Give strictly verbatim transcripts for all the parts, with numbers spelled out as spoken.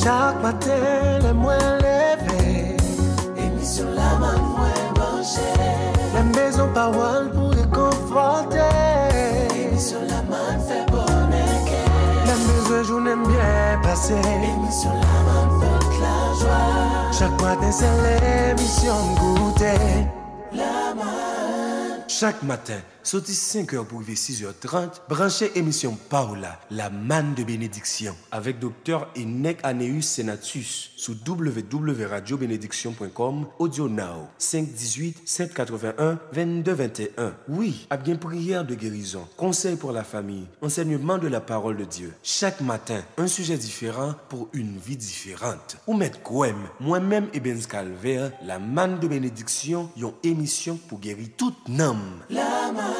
Chaque matin, les moins levés. Émission la main moins branchée. La maison parole pour réconforter. Émission la main fait bonheur. La maison journée bien passée. Émission la main porte la joie. Chaque matin, c'est l'émission goûter. La main. Chaque matin, sorti cinq heures pour arriver six heures trente, branchez émission Paola, la manne de bénédiction, avec docteur Enek Aneus Senatus, sous w w w point radio bénédiction point com, audio now, cinq un huit, sept huit un, deux deux deux un. Oui, à bien prière de guérison, conseil pour la famille, enseignement de la parole de Dieu. Chaque matin, un sujet différent pour une vie différente. Ou mettre Kouem, moi-même et Ben Calvaire, la manne de bénédiction, yon émission pour guérir toute n'âme. La manne.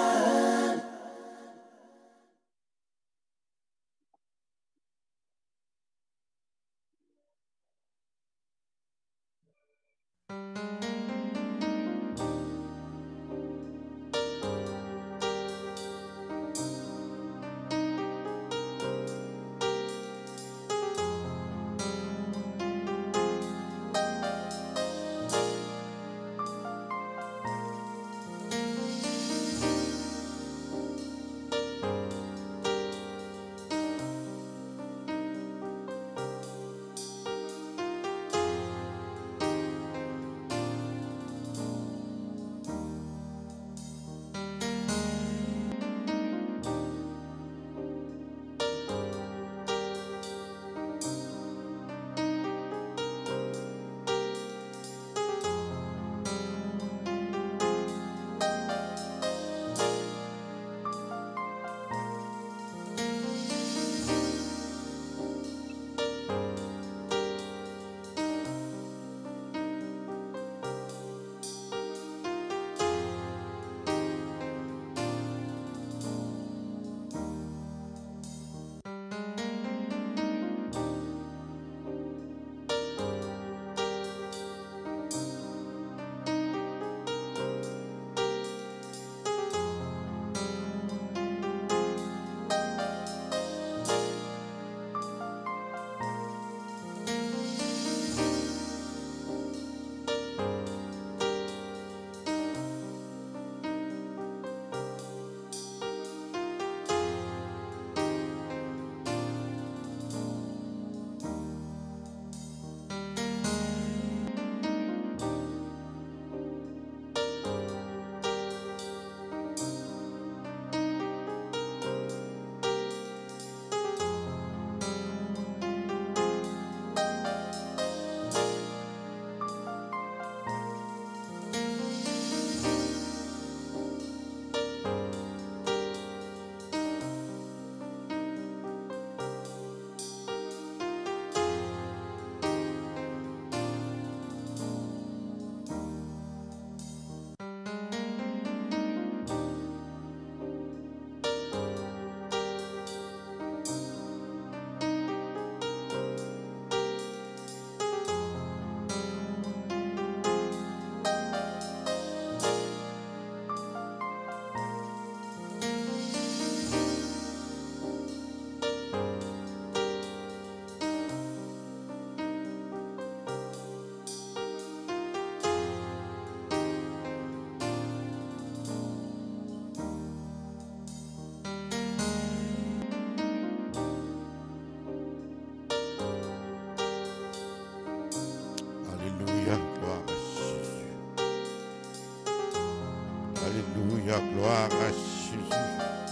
Alléluia, gloire à Jésus.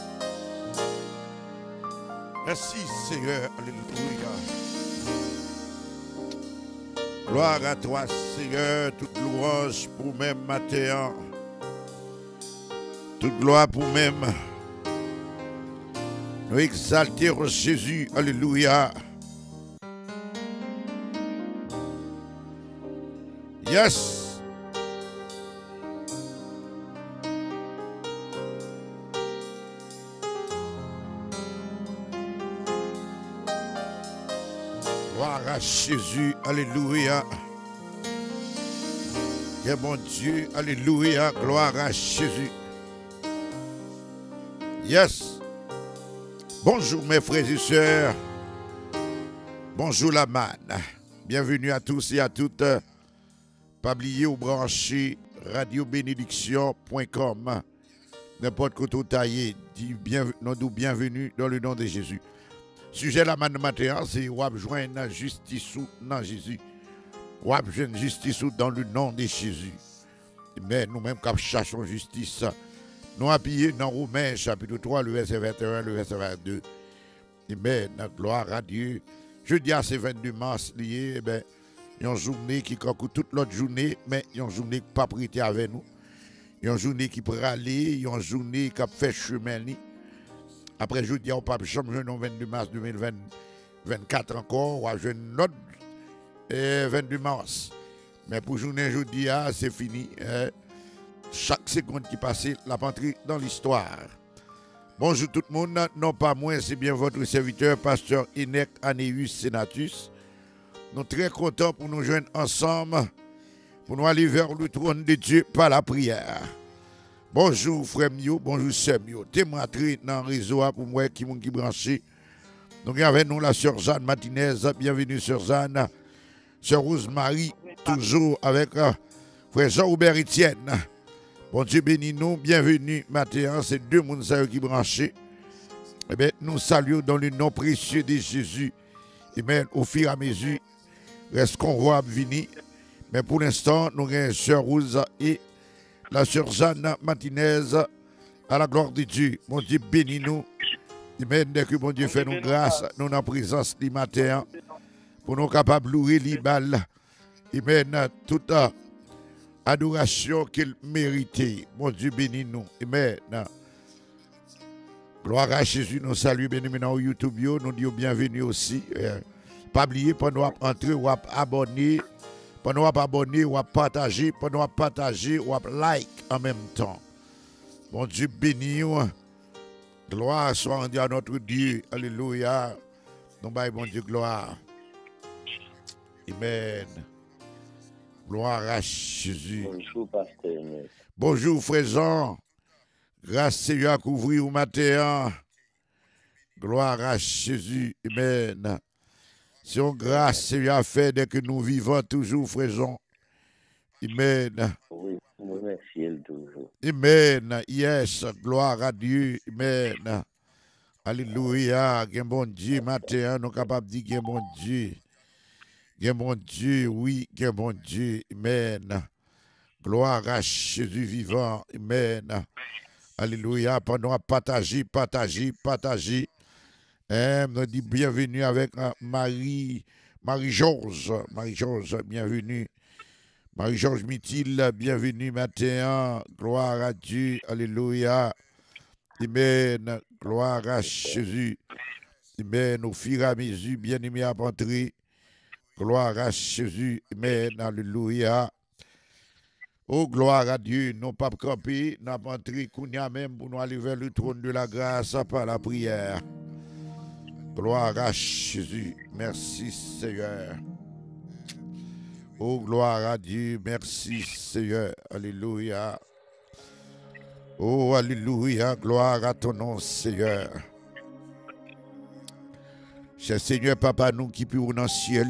Merci Seigneur, alléluia. Gloire à toi Seigneur, toute louange pour même matin. Toute gloire pour même. Nous exalter Jésus, alléluia. Yes. Gloire à Jésus, alléluia. Que bon Dieu, alléluia, gloire à Jésus. Yes. Bonjour mes frères et sœurs. Bonjour la man. Bienvenue à tous et à toutes. Pas oublier ou brancher radio bénédiction point com. N'importe quoi tout taillé, dit bienvenue dans le nom de Jésus. Sujet la man matin, c'est wap joindre justice dans Jésus. Wap joindre justice dans le nom de Jésus. Mais nous-mêmes, quand cherchons justice, nous appuyons dans Romains chapitre trois, le verset vingt et un, le verset vingt-deux. Amen, gloire à Dieu. Jeudi à ce vingt-deux mars, lié, eh ben, il y a une journée qui concourt toute l'autre journée, mais il y a une journée qui n'a pas prêté avec nous. Il y a une journée qui peut aller, il y a une journée qui a fait chemin. Après jeudi, on ne peut pas changer le vingt-deux mars deux mille vingt-quatre encore, on va jouer notre eh, vingt-deux mars. Mais pour journée jeudi, c'est fini. Eh, chaque seconde qui passe, la patrie dans l'histoire. Bonjour tout le monde, non pas moi, c'est bien votre serviteur, pasteur Inek Aneus Senatus. Nous sommes très contents pour nous joindre ensemble, pour nous aller vers le trône de Dieu par la prière. Bonjour frère Mio, bonjour sœur Mio. T'es rentré dans le réseau pour moi qui m'ont branché. Nous avons nous la sœur Jeanne Martinez, bienvenue sœur Jeanne. Sœur Rosemary, toujours avec euh, frère Jean-Robert Etienne. Bon Dieu bénis nous, bienvenue matin, c'est deux personnes qui branchés. Eh bien, nous saluons dans le nom précieux de Jésus. Et bien, au fur et à mesure, reste qu'on voit venir. Mais pour l'instant, nous avons la sœur Rose et la sœur Jeanne Martinez à la gloire de Dieu. Mon Dieu bénis nous. Et bien, dès que mon Dieu fait nous grâce, nous sommes en présence du matin pour nous capables de louer les balles. Et bien, toute adoration qu'il méritait. Mon Dieu bénis nous. Amen. Gloire à Jésus, nous saluons bien maintenant au YouTube. Nous disons bienvenue aussi. Euh, pas oublier, pour nous entrer ou abonner, pour nous abonner ou partager, pour nous partager ou like en même temps. Mon Dieu bénis nous. Gloire soit rendue à notre Dieu. Alléluia. Nous baillons, mon Dieu, gloire. Amen. Gloire à Jésus. Bonjour, pasteur. Bonjour, frère Jean. Grâce Seigneur à couvrir au matin. Gloire à Jésus. Amen. C'est une grâce Seigneur à faire dès que nous vivons toujours, frère Jean. Amen. Oui, merci toujours. Amen. Yes. Gloire à Dieu. Amen. Alléluia. Bien bon Dieu, matin, nous sommes capables de dire bien bon Dieu. Bien bon Dieu, oui, bien bon Dieu, amen. Gloire à Jésus vivant, amen. Alléluia, pendant à partager, partager, partager. Eh, nous dit bienvenue avec Marie, Marie-Georges, Marie-Georges, bienvenue. Marie-Georges Mithil, bienvenue matin, gloire à Dieu, alléluia. Amen, gloire à Jésus. Amen, au fur et à mesure, bien-aimé à entrer. Gloire à Jésus, amen, alléluia. Oh, gloire à Dieu, non pas camper, n'a pas entré, kounya même pour nous aller vers le trône de la grâce par la prière. Gloire à Jésus, merci Seigneur. Oh, gloire à Dieu, merci Seigneur, alléluia. Oh, alléluia, gloire à ton nom Seigneur. Cher Seigneur, Papa, nous qui puons dans le ciel,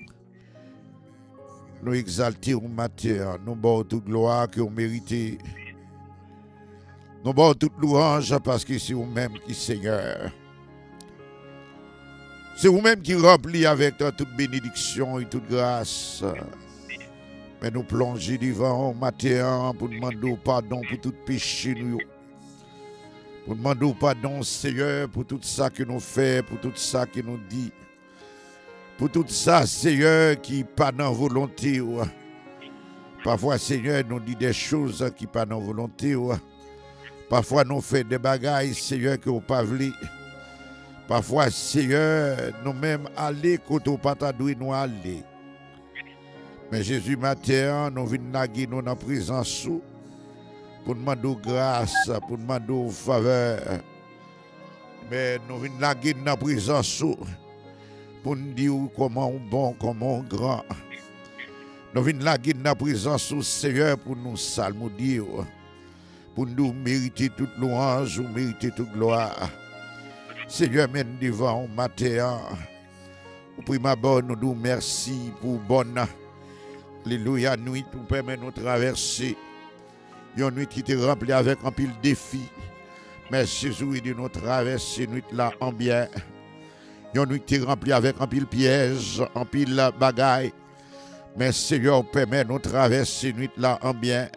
nous exalter au matin, nous avons toute gloire que vous méritez. Nous avons toute louange parce que c'est vous-même qui Seigneur. C'est vous-même qui remplit avec toute bénédiction et toute grâce. Mais nous plongeons devant au matin pour demander pardon pour tout péché nous. Pour demander pardon, Seigneur, pour tout ça que nous faisons, pour tout ça que nous dit. Pour tout ça, Seigneur, qui n'est pas dans volonté. Parfois, Seigneur, nous dit des choses qui ne sont pas dans volonté. Parfois, nous faisons des bagailles, Seigneur, que nous ne pas voulu. Parfois, Seigneur, nous-mêmes aller quand nous pas nous aller. Mais Jésus, matin, nous venons naguer nous dans la présence. Pour demander grâce, pour demander faveur. Mais nous venons naguer dans la présence. Pour nous dire comment on bon, comment on grand. Nous venons naguer dans la présence du Seigneur pour nous salmodier. Pour nous mériter toute louange, mériter toute gloire. Seigneur, mène devant au matin. Prima bonne, nous disons merci pour bonne. Alléluia, nuit pour permettre de traverser. Une nuit qui était remplie avec un pile défi. Merci Jésus de nous traverser nuit là en bien. Une nuit qui est remplie avec un pile piège, un pile bagaille. Mais Seigneur permet de nous traverser nuit là en bien.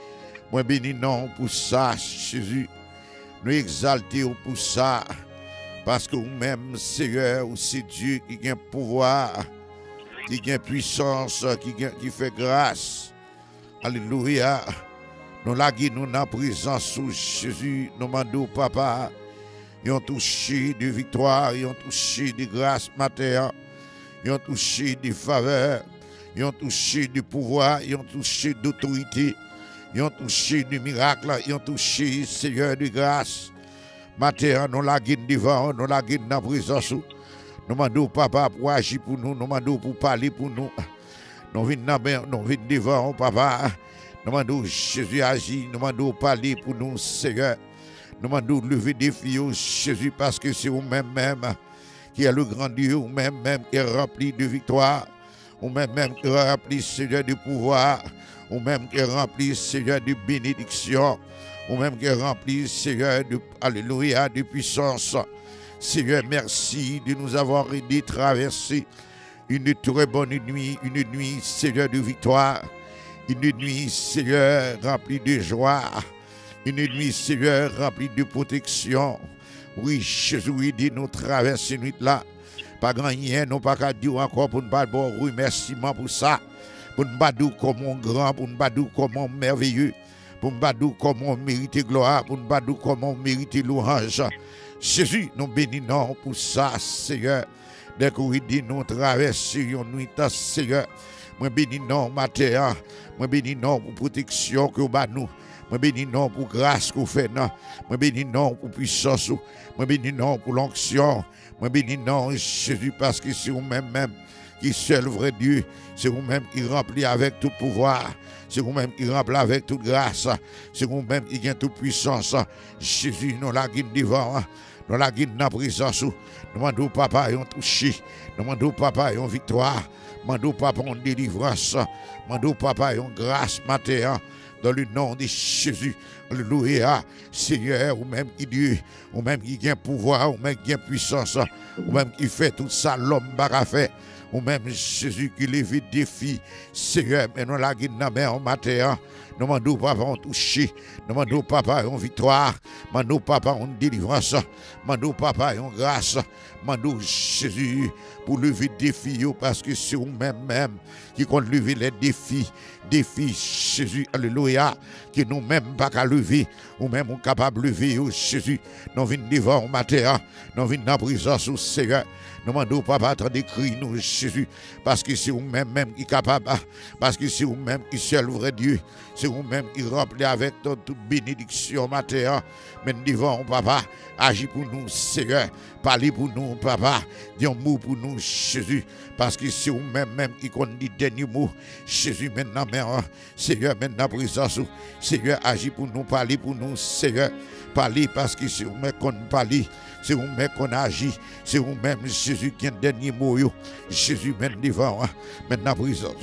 Moi béni non pour ça, Jésus. Nous exaltons pour ça. Parce que vous-même, Seigneur, c'est Dieu qui a pouvoir, qui a puissance, qui, a, qui fait grâce. Alléluia. Nous laguons nous dans la présence de Jésus. Nous demandons, Papa, ils ont touché de victoire, ils ont touché de grâce matérielle, ils ont touché de faveur, ils ont touché de pouvoir, ils ont touché d'autorité, ils ont touché de miracle, ils ont touché, Seigneur, de grâce. Matériel, nous laguons devant, nous laguons dans la présence. Nous demandons, Papa, pour agir pour nous, nous demandons pour parler pour nous. Nous venons devant, Papa. Nous demandons Jésus agit, nous demandons parler pour nous, Seigneur. Nous demandons lever des filles, Jésus, parce que c'est vous-même même qui est le grand Dieu, vous-même même qui est rempli de victoire, vous-même même qui est rempli, Seigneur, de pouvoir, vous-même qui est rempli, Seigneur, de bénédiction, vous-même qui est rempli, Seigneur, de, alléluia, de puissance. Seigneur, merci de nous avoir aidé à traverser une très bonne nuit, une nuit, Seigneur, de victoire. Une nuit, Seigneur, remplie de joie. Une nuit, Seigneur, remplie de protection. Oui, Jésus, dit nous traverser nuit là. Pas grand rien, non pas qu'à dire encore pour nous pas bon remerciement pour ça. Pour nous pas dire comment grand, pour nous pas dire comment merveilleux. Pour nous pas dire comment mériter gloire, pour nous pas dire comment mériter louange. Jésus, nous bénissons pour ça, Seigneur. Dès que vous dites nous traverser une nuit, Seigneur. Moi bénis non matin, moi bénis non pour protection que vous nous, moi bénis non pour grâce que vous faites, moi bénis non pour puissance, moi bénis non pour l'onction, moi bénis non Jésus parce que c'est vous-même même qui seul vrai Dieu, c'est vous-même qui remplit avec tout pouvoir, c'est vous-même qui remplit avec toute grâce, c'est vous-même qui gagne toute puissance. Jésus nous la guide devant, nous la guide dans la présence, nous demandons papa et on touché, nous demandons papa et on victoire. Mando papa en délivrance, mando papa en grâce matin, dans le nom de Jésus. Alléluia. Seigneur, ou même qui Dieu, ou même qui a pouvoir, ou même qui a puissance, ou même qui fait tout ça, l'homme n'a fait. Ou même Jésus qui lève des défis. Seigneur, mais nous la guide dans la main en matin. Nous demandons papa en touché. Nous demandons papa en victoire. Nous demandons papa en délivrance. Nous demandons papa en grâce. Nous demandons Jésus pour lever des défis parce que c'est vous-même même qui compte lever les défis. Défis, Jésus, alléluia, que nous-mêmes pas qu'à lever. Ou même on capable de lever, Jésus. Nous venons devant au matin. Nous venons dans la présence au Seigneur. Nous demandons papa attendez cri nous Jésus parce que c'est vous-même même qui est capable parce que c'est vous-même qui c'est le vrai Dieu c'est vous-même qui remplit avec toute bénédiction matin mais devant papa agis pour nous Seigneur parlez pour nous papa dis un mot pour nous Jésus parce que c'est vous-même même qui connaît les derniers mots Jésus maintenant mère Seigneur maintenant présence Seigneur agis pour nous parlez pour nous Seigneur parlez parce que c'est vous-même qu'on parle c'est vous-même qu'on agit c'est vous-même Jésus qui est le dernier mot Jésus mène devant maintenant présence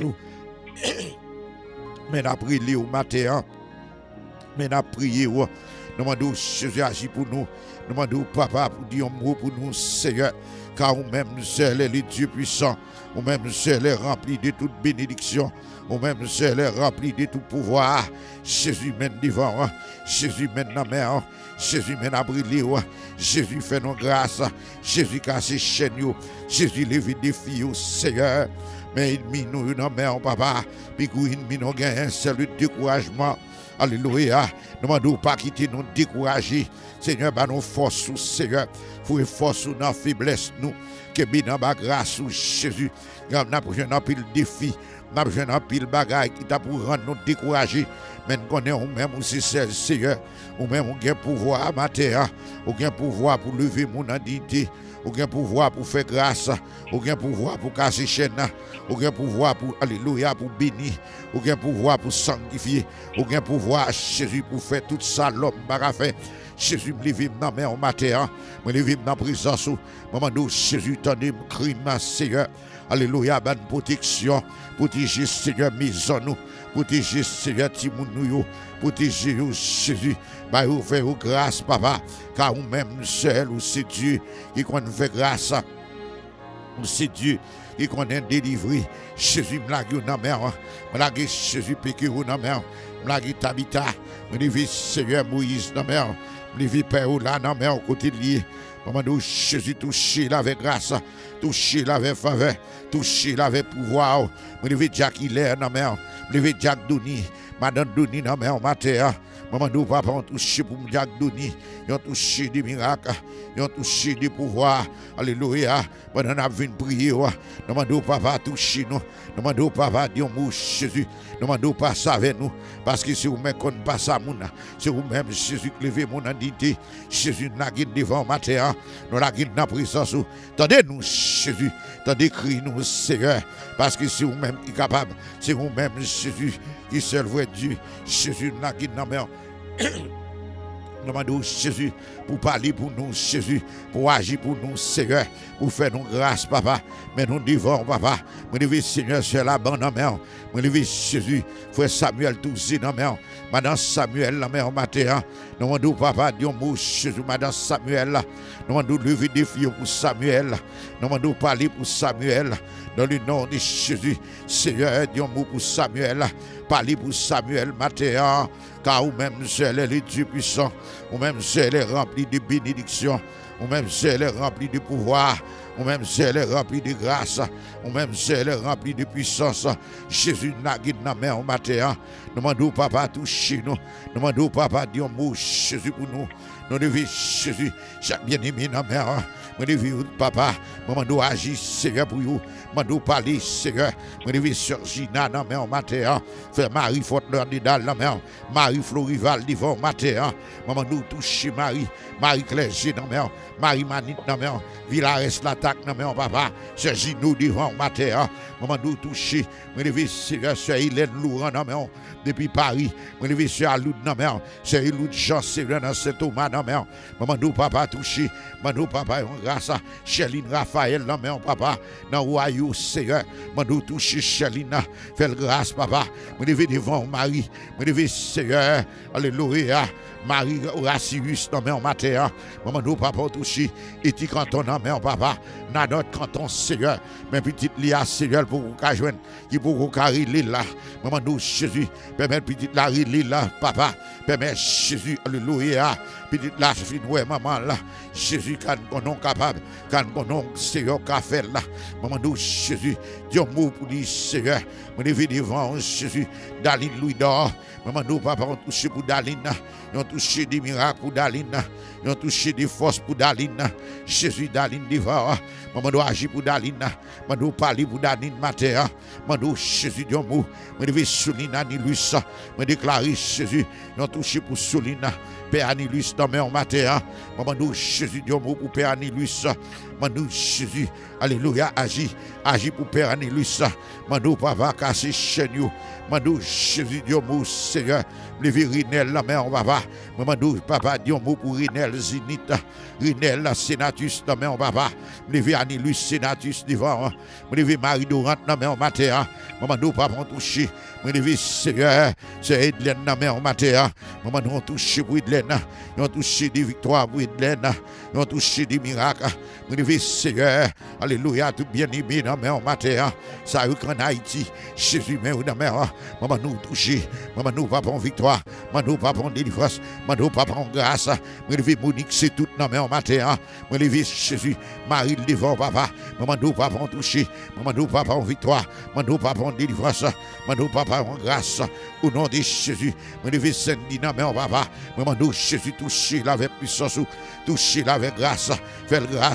maintenant prier au matin maintenant prier nous demandons Jésus agit pour nous nous demandons papa pour dire un mot pour nous Seigneur car vous-même seul est le Dieu puissant vous-même seul est rempli de toute bénédiction vous-même seul est rempli de tout pouvoir Jésus mène devant Jésus mène dans la mer Jésus mène à briller Jésus fait nos grâces Jésus casse les chaînes Jésus lève des filles Seigneur mais ennemi nous dans la mer papa puis ennemi nous gagne un seul découragement alléluia nous demandons pas quitter nous décourager Seigneur bah nos forces Seigneur faut force dans la faiblesse nous que bien dans la grâce Jésus n'a pas un pile défi n'a pas un pile bagaille qui t'a pour rendre nous décourager mais nous connaissons même aussi Seigneur ou même on a pouvoir matin ou bien pouvoir pour lever mon identité Ou gen pouvoir pour faire grâce, ou gen pouvoir pour casser chaîne, ou gen pouvoir pour alléluia pour bénir, ou gen pouvoir pour sanctifier, ou gen pouvoir Jésus pour faire tout ça l'homme va faire. Jésus me vivre dans mes matin, me vivre dans présence, maman nous Jésus tendez crime Seigneur. Alléluia, bonne protection, protéger Seigneur maison nous, protéger Seigneur Timoun nous, protéger Jésus, bah vous faire grâce papa, car vous même seul ou c'est Dieu qui qu'on fait grâce. C'est Dieu qui qu'on a délivré. Jésus me l'a gué dans mer, me l'a gué Jésus péché dans mer, me l'a gué Tabitha, me l'a vu Seigneur Moïse dans mer, me l'a vu Père là dans mer côté de lui. Maman nous Jésus touché là avec grâce, touché là avec faveur, touché là avec pouvoir. Me l'a vu Jacques Hilaire dans mer, me l'a vu Jacques Douni, Madame Douni dans mer matin. Maman nous papa on touché pour Jacques Douni, ils ont touché des miracles, ils ont touché des pouvoirs. Alléluia. Pendant qu'on a vu prier, maman nous papa touché nous, maman nous papa dit on Jésus, maman nous pas savez nous, parce que si vous même qu'on pas ça moun, c'est vous même Jésus qui lève mon identité, Jésus n'a guide devant matin, nous la guide dans présence. Tendez nous Jésus, tendez cri nous Seigneur, parce que c'est vous même qui est capable, c'est vous même Jésus qui seul vrai Dieu, Jésus n'a guide dans mer. Nous demandons Jésus pour parler pour nous, Jésus, pour agir pour nous, Seigneur, pour faire nous grâce, papa. Mais nous devons, papa, nous devons, Seigneur, sur la bande en mer. Nous devons, Jésus, frère Samuel, tout dans mer. Madame Samuel, la mère matin. Nous demandons, papa, Dieu, mot, Jésus, Madame Samuel. Nous demandons lever des filles pour Samuel. Nous demandons parler pour Samuel. Dans le nom de Jésus, Seigneur, Dieu, mot pour Samuel. Parler pour Samuel matin, car vous-même, seul est le Dieu puissant, vous-même, seul est rempli de bénédictions, vous-même, seul est rempli de pouvoir, vous-même, seul est rempli de grâce, vous-même, seul est rempli de puissance. Jésus n'a guide dans la main matin. Nous demandons, papa, toucher nous. Nous demandons, papa, Dieu, mot, Jésus pour nous. Nous devons, Jésus, chaque bien-aimé dans la main. Nous devons, papa, nous demandons agir, Seigneur, pour vous. Nous devons parler, Seigneur. Nous devons sur Gina dans la main matin. Faire Marie Fortner dans la main. Marie Florival devant matin. Maman nous toucher Marie. Marie Clergé dans la main. Marie Manit dans la main. Villares l'attaque dans la main, papa. Sur Gino devant matin. Maman nous toucher. Nous devons, Seigneur, sur Hélène Laurent dans la main. Depuis Paris. Nous devons sur Aloud dans la main. Sur Aloud Jean Seigneur dans Saint-Thomas dans la main. Maman nous papa toucher. Maman nous papa grâce à Chéline Raphaël dans la main, papa. Dans Royaume Seigneur. Maman nous toucher Chéline. Fais grâce, papa. Nous devons devant Marie. Nous devons, Seigneur. Alléluia. Marie Racius dans mon matin. Maman nous papa touché. Et tu canton dans mon papa. Dans notre canton Seigneur. Mais petite Lia Seigneur pour vous joindre. Qui pour vous carrer là. Maman nous Jésus. Permet petite la là papa. Permet Jésus. Alléluia. Petite la fin ouais maman là. Jésus quand on est capable. Quand on est Seigneur qu'a fait là. Maman nous Jésus. Dieu mot pour dire Seigneur. Nous devons devant Jésus. Daline Louis d'or. Maman nous papa on touché pour Daline. Ils ont touché des miracles pour Daline. Ils ont touché des forces pour Daline. Jésus Daline devant. Maman doit agir pour Daline. Maman doit parler pour Daline matin. Maman doit Jésus Dieu mou. Maman doit souligner Anilus. Maman déclarer Jésus. Ils ont touché pour souligner Père Anilus dans mon matin. Maman doit Jésus Dieu mou pour Père Anilus. Maman doit Jésus. Alléluia. Agis. Agis pour Père Anilus. Maman doit papa casser chaîne. Maman doit Jésus Dieu mou Seigneur. Lever Rinel la main, papa. Maman dou, papa, Dieu mot pour Rinel Zinit. Rinel la Sénatus la main, papa. Lever Anilus Sénatus devant. Lever Marie Dorant la main, matin. Maman dou, papa, on touche. Lever Seigneur, c'est Edlen la main, matin. Maman dou, on touche pour Edlen. On touche des victoires pour Edlen. On touche des miracles. Lever Seigneur, alléluia, tout bien aimé dans la main, matin. Ça y est qu'en Haïti, Jésus, mais dans la main. Maman nous touche. Maman nous, papa, en victoire. Maman papa en délivrance, maman papa en grâce, me lever Monique c'est tout dans mes matin, me lever Jésus, Marie le devant papa, maman papa en touché, maman papa en victoire, maman papa en délivrance, maman papa en grâce, au nom de Jésus, me lever Sandy dans mes papa, maman Jésus touché avec puissance, touché avec grâce, fais grâce car ou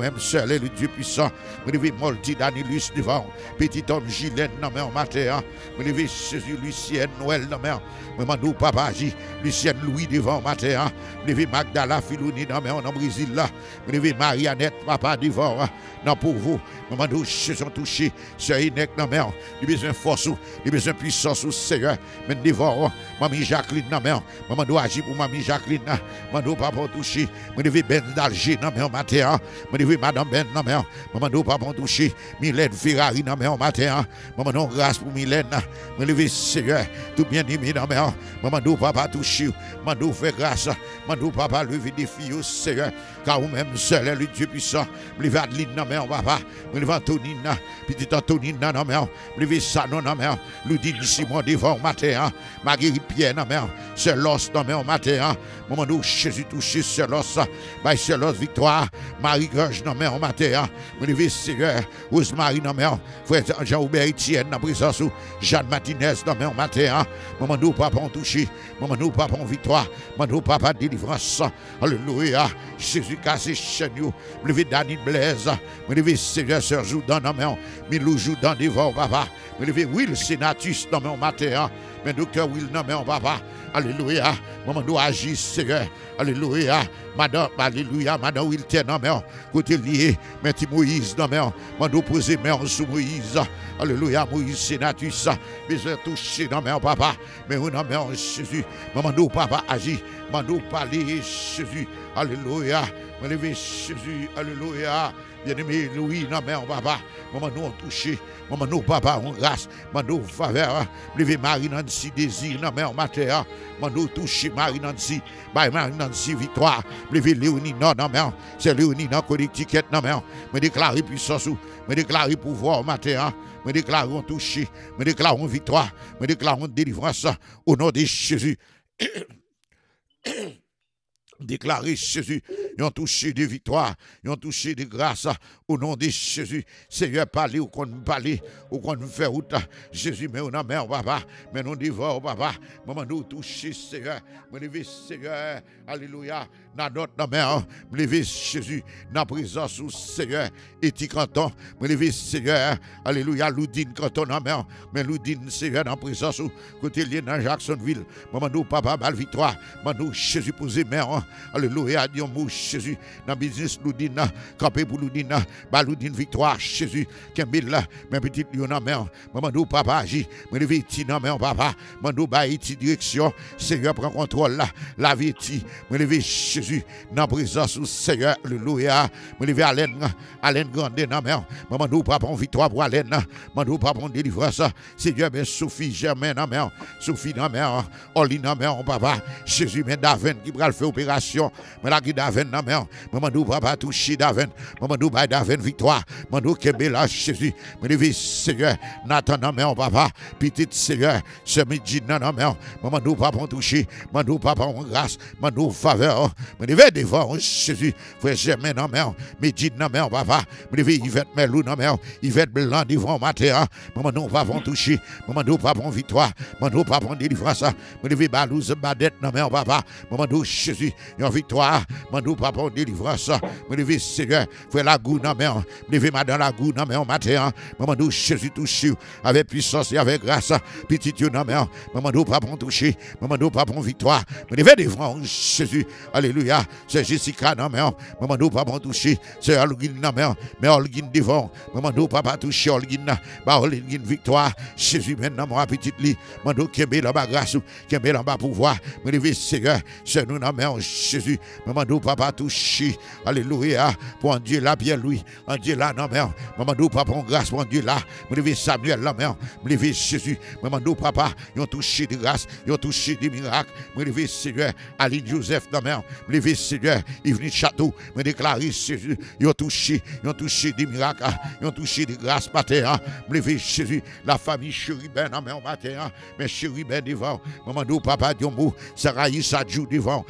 même seul est le Dieu puissant. Me lever Molti Danilus devant. Petit homme Gilène, non mais en matin. Me lever Jésus Lucienne Noël, non mais. Me mandou papa J. Lucienne Louis devant matin. Me lever Magdala Filouni, non mais en Brésil là. Me lever Mariannette, papa devant. Non pour vous. Me mandou Jésus touché. Sœur Inek, non mais. Il besoin de force, il besoin de puissance au Seigneur. Mais devant. Mamie Jacqueline, non mais. Me mandou agir pour Mamie Jacqueline. Me mandou papa touché. Me lever Ben d'Alger, non mais en matin. Me lever Madame Ben, non mais. Me mandou papa touché. Mylène Ferrari, non mais en matin. Me mandou grâce pour Mylène. Me lever Seigneur. Tout bien aimé, non mais. Me mandou papa touché. Me mandou fait grâce. Me mandou papa lever des filles au Seigneur. Car vous-même seul est le Dieu puissant. Me lever Adeline, non mais en papa. Me lever Antonine, petite Antonine, non mais. Me lever Sanon, non mais. Ludine Simon devant matin. Marguerite Pierre, non mais. C'est l'os, non mais en matin. Me mandou Jésus touché, c'est l'os. By c'est l'os victoire. Marie Gorge, non mais en matin. Me lever Seigneur. Rosemary, non mais. Frère Jean-Aubert Etienne, dans présence. Jeanne Martinez, non mais en matin. Me mandou papa en touché. Me mandou papa en victoire. Me mandou papa délivrance. Alléluia. Jésus casse chaîne. Me lever Dani Blaise. Me lever Seigneur, Sœur Joudan, non mais. Milou Joudan devant papa. Me lever Will Senatus, non mais en matin. Mais docteur Will, non mais en papa. Alléluia. Maman doit agir, Seigneur. Alléluia. Madame, alléluia. Madame Wilton, non mais. Côté lié. Mais Moïse, non mais. Maman doit poser main sous Moïse. Alléluia. Moïse, Sénatus. Besoin toucher, non mais, papa. Mais non mais, Jésus. Maman doit papa agir. Maman doit parler, Jésus. Alléluia. Maman Jésus. Alléluia. Bien-aimé, Louis, non mais, papa. Maman nous a touché. Maman nous, papa, on grâce. Maman nous, faveur. Levé Marie Nancy, désir, non mais, en matière. Maman nous touché Marie Nancy. By Marie Nancy, victoire. Levé Léonie, non, non mais. C'est Léonie, non, connectiquette, non mais. Me déclarer puissance, me déclarer pouvoir en matière. Me déclarons touché. Me déclarons victoire. Me déclarons délivrance. Au nom de Jésus. Déclarer Jésus, ils ont touché de victoire, ils ont touché de grâce au nom de Jésus. Seigneur, parlez ou qu'on parle, ou qu'on fait route. Jésus, mais on a mère, papa, mais nous dévore, papa. Maman, nous toucher, Seigneur. Me lever, Seigneur, alléluia. Dans notre mère, me lever, Jésus, dans la présence du Seigneur. Et tu canton, me lever, Seigneur, alléluia. Loudine, canton, dans mère, mais Loudine, Seigneur, dans la présence du côté lié dans Jacksonville. Maman, nous, papa, belle victoire. Maman, nous, Jésus, posé mère. Alléluia, Dieu mouche Jésus, dans le business, Loudine, campé pour Loudine, bah Loudine victoire, Jésus, Kembille là, mes petites lions en mer, maman nous papa agit, me lever iti dans mer papa, mandou ba iti direction, Seigneur prend contrôle là, la vie iti, me lever Jésus, dans la présence du Seigneur, Alléluia, me lever Alain, Alain grande dans mer, maman nous papa en victoire pour Alain, mandou papa en délivrance, Seigneur, ben Sophie Germain dans mer, Sophie dans mer, Oli dans mer, papa, Jésus, mais Daven qui va faire opération. Mais la qui Daven na mer, maman nous papa toucher Daven, maman nous ba Daven victoire, maman nous kembe la Jésus, me lever Seigneur, Nathan na mer papa, petite Seigneur, ce midi na mer, maman nous papa toucher, maman nous papa en grâce, maman nous faveur, me lever devant Jésus, frère Germain na mer, midi na mer papa, me lever Yvette Melou na mer, Yvette Blanc devant matin, maman nous papa toucher, maman nous papa en victoire, maman nous papa en délivrance, me lever Balouz Badette na mer papa, maman nous Jésus en victoire, mandou papa en délivrance, me lever Seigneur, frère la goût dans mer, me lever madame la goût dans mer matin, maman nous Jésus touché avec puissance et avec grâce, petit Dieu dans mer, maman nous papa en touché, maman nous papa en victoire, me lever devant Jésus, alléluia, c'est Jessica dans mer, maman nous papa en touché, c'est Olguine dans mer, mais Olguine devant, maman nous papa touché Olguine, bah Olguine victoire, Jésus maintenant mon petite lit, maman nous kembe la bas grâce, kembe la bas pouvoir, me lever Seigneur, c'est nous dans mer Jésus, maman nous papa touché, alléluia, pour Dieu là, bien lui, en Dieu là, non mère, maman nous papa en grâce, pour Dieu là, me lever Samuel là, mère, me lever Jésus, maman nous papa, ils ont touché de grâce, ils ont touché des miracles, me lever Seigneur, Aline Joseph, non mère, me lever Seigneur, Yves Château, me déclarer Jésus, ils ont touché, ils ont touché des miracles, ils ont touché des grâces matin, me lever Jésus, la famille Chérubin, non mère, matin, mais Chérubin devant, maman nous papa, Diombo, Sarah Issa Djou devant, maman nous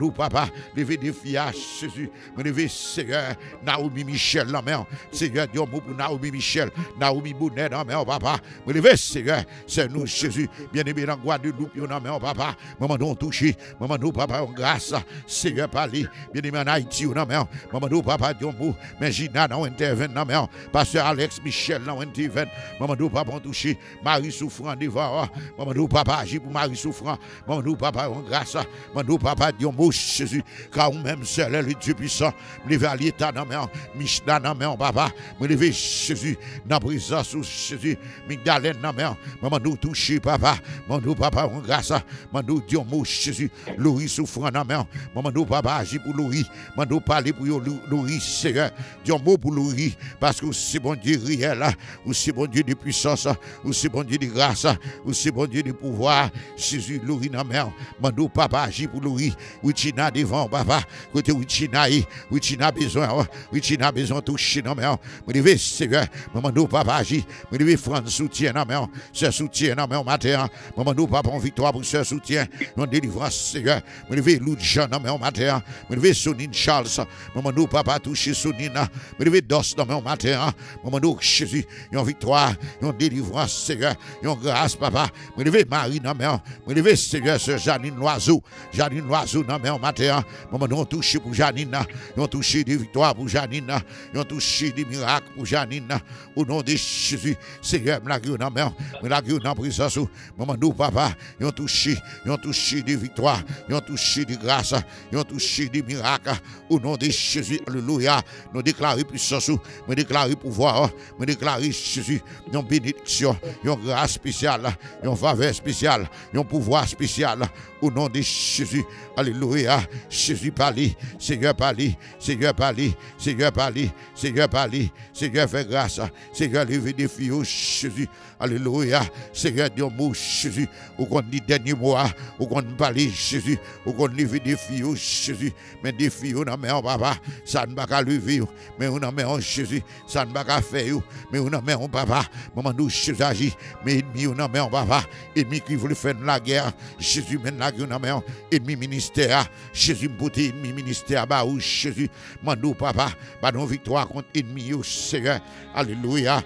nous, papa, lever des filles à Jésus. Me lever, Seigneur, Naomi Michel, la mère. Seigneur, Dieu, pour Naomi Michel, Naomi Bonnet, la mère, papa. Me lever, Seigneur, c'est nous, Jésus. Bien-aimé dans Guadeloupe, la mère, papa. Maman, nous touché. Maman, nous, papa, grâce. Seigneur, parler. Bien-aimé en Haïti, la mère. Maman, nous, papa, Dieu, mais Gina, dans intervient, la mère. Pasteur Alex Michel, dans intervient. Maman, nous, papa, touché. Marie souffrant devant. Maman, nous, papa, agit pour Marie souffrant. Maman, nous, papa, grâce. Maman, nous, papa, Dieu, mot, Jésus. Car même seul est le Dieu puissant. Me lever à l'état dans main, Michel dans main, papa. Me lever Jésus dans présence sous Jésus. Migdalène dans main. Maman nous toucher, papa. Maman nous, papa, on grâce. Maman nous, Dieu, mot Jésus. Louis souffrant dans main. Maman nous, papa, agit pour Louis. Maman nous, parler pour Louis, Seigneur. Dieu, mot pour Louis. Parce que c'est bon Dieu réel. Ou c'est bon Dieu de puissance. Ou c'est bon Dieu de grâce. Ou c'est bon Dieu de pouvoir. Jésus, Louis dans main. Maman nous, papa, agit pour Louis. Wichina devant, papa. Côté Wichina, Wichina besoin, Wichina besoin de toucher dans main. Me lever, Seigneur. Maman nous, papa, agit. Me lever, France, soutien dans main. Ce soutien dans main, matin. Maman nous, papa, en victoire pour ce soutien. En délivrance, Seigneur. Me lever, Lou Jean dans main, matin. Me lever, Sonine Charles. Maman nous, papa, toucher Sonine. Me lever, Dos dans main, matin. Maman nous, Jésus. En victoire, en délivrance, Seigneur. En grâce, papa. Me lever, Marie dans main. Me lever, Seigneur, ce Janine Loiseau. Janine Loiseau dans main, matin. Maman nous, toucher pour Janine. Ils ont touché des victoires pour Janine. Ils ont touché des miracles pour Janine. Au nom de Jésus, Seigneur, me la gueule dans la main. Me la gueule dans la présence. Maman, nous, papa, ils ont touché. Ils ont touché des victoires. Ils ont touché des grâces. Ils ont touché des miracles. Au nom de Jésus, alléluia. Nous déclarons puissance. Nous déclarons pouvoir. Nous déclarons Jésus. Ils ont bénédiction. Ils ont grâce spéciale. Ils ont faveur spéciale. Ils ont pouvoir spécial. Au nom de Jésus, alléluia. Jésus parle. Seigneur parle, Seigneur parle, Seigneur parle, Seigneur parle, Seigneur fait grâce, Seigneur lever des filles, Jésus, alléluia, Seigneur Dieu mot, Jésus, au qu'on dit dernier mois, au qu'on parle, Jésus, au qu'on lever des filles, Jésus, mais des filles, on a mis en papa, ça ne va pas lever, mais on a mis en Jésus, ça ne va pas faire, mais on a mis en papa, maman nous, Jésus agit, mais ennemi, on a mis en papa, ennemi qui voulait faire la guerre, Jésus mène la guerre, on a mis en ennemi ministère, Jésus me ennemi ministère, bah, ou Jésus, mandou papa, bah, non victoire contre ennemi, au Seigneur, alléluia.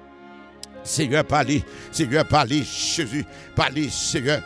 Seigneur, parlez, Seigneur, parlez, Jésus, parlez, Seigneur.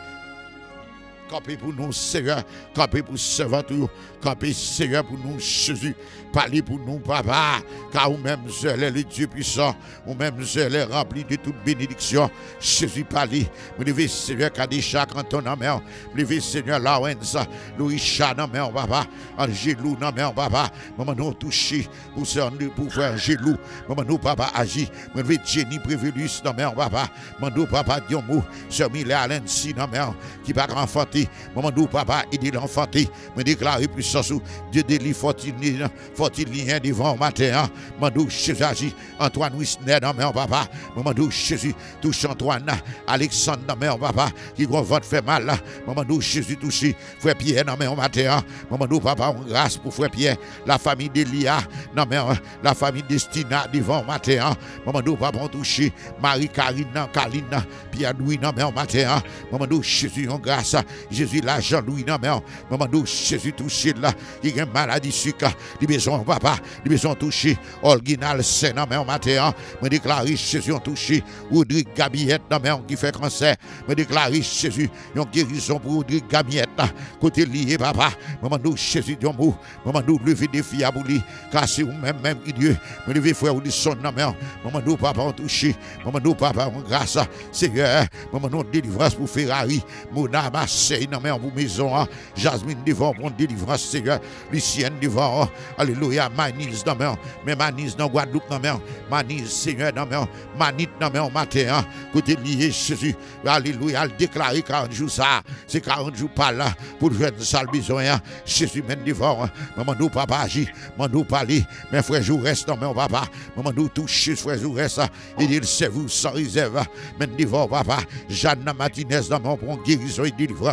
Campez pour nous, Seigneur, campez pour servant, campez, Seigneur, pour nous, Jésus. Parlez pour nous, papa, car vous-même seul est le Dieu puissant, vous-même seul est rempli de toute bénédiction. Jésus, parlez. Vous devez, Seigneur, Kadisha, Canton, en mer. Vous devez, Seigneur, Lawrence, Louis-Cha, en mer, papa. Angelou, en mer, papa. Maman, nous touché pour pour faire Angelou. Maman, nous, papa, agit. Vous devez, Jenny Prévelus, en mer, papa. Maman, nous, papa, Diomo, Sœur Mille Alensi, en mer, qui va enfanter. Maman, nous, papa, aider l'enfanter. Me déclarer puissance, Dieu délivre fortiné. Faut-il lien devant matin, Mandou Jésus agit, Antoine Wisner dans mon papa, Mandou Jésus touche Antoine, Alexandre dans mon papa, qui gros vote fait mal, Mandou Jésus touche, frère Pierre dans mon matin, Mandou papa, on grâce pour frère Pierre, la famille d'Elia, dans mon, la famille Destina devant matin, Mandou papa, on touche, Marie-Karine, Kaline, Pierre-Louis dans mon matin, Mandou Jésus, on grâce, Jésus là, Jean-Louis dans mon, Mandou Jésus touche là, il y a une maladie sucre, papa, ils sont touchés. Olguinal Sénat, mais en matin, me déclare Jésus ont touché. Rodrigue Gabiette, qui fait cancer, me déclare Jésus, ils ont guérison pour Rodrigue Gabiette. Côté lié, papa, maman nous, Jésus, Dieu mou, maman nous, lever des filles à bouli, car c'est vous-même, même qui Dieu, me lever frère ou son nom, maman nous, papa, ont touché, maman nous, papa, ont grâce, Seigneur, maman nous, délivrance pour Ferrari, Mona, Marseille, non, mais en vous maison, Jasmine devant, pour délivrance, Seigneur, Lucienne devant, alléluia, Manise dans main, mais Manise dans Guadeloupe dans main, Manise Seigneur dans main, Manite dans main matin, côté lié Jésus, alléluia, déclaré quarante jours ça, c'est quarante jours par là, pour jouer une salle besoin, Jésus mène devant, maman nous papa agit, maman nous parler, mes frères jou reste dans main papa, maman nous touche, frères jou reste, et il c'est vous sans réserve, mène devant papa, Jeanne Martinez dans main pour guérison et délivrance,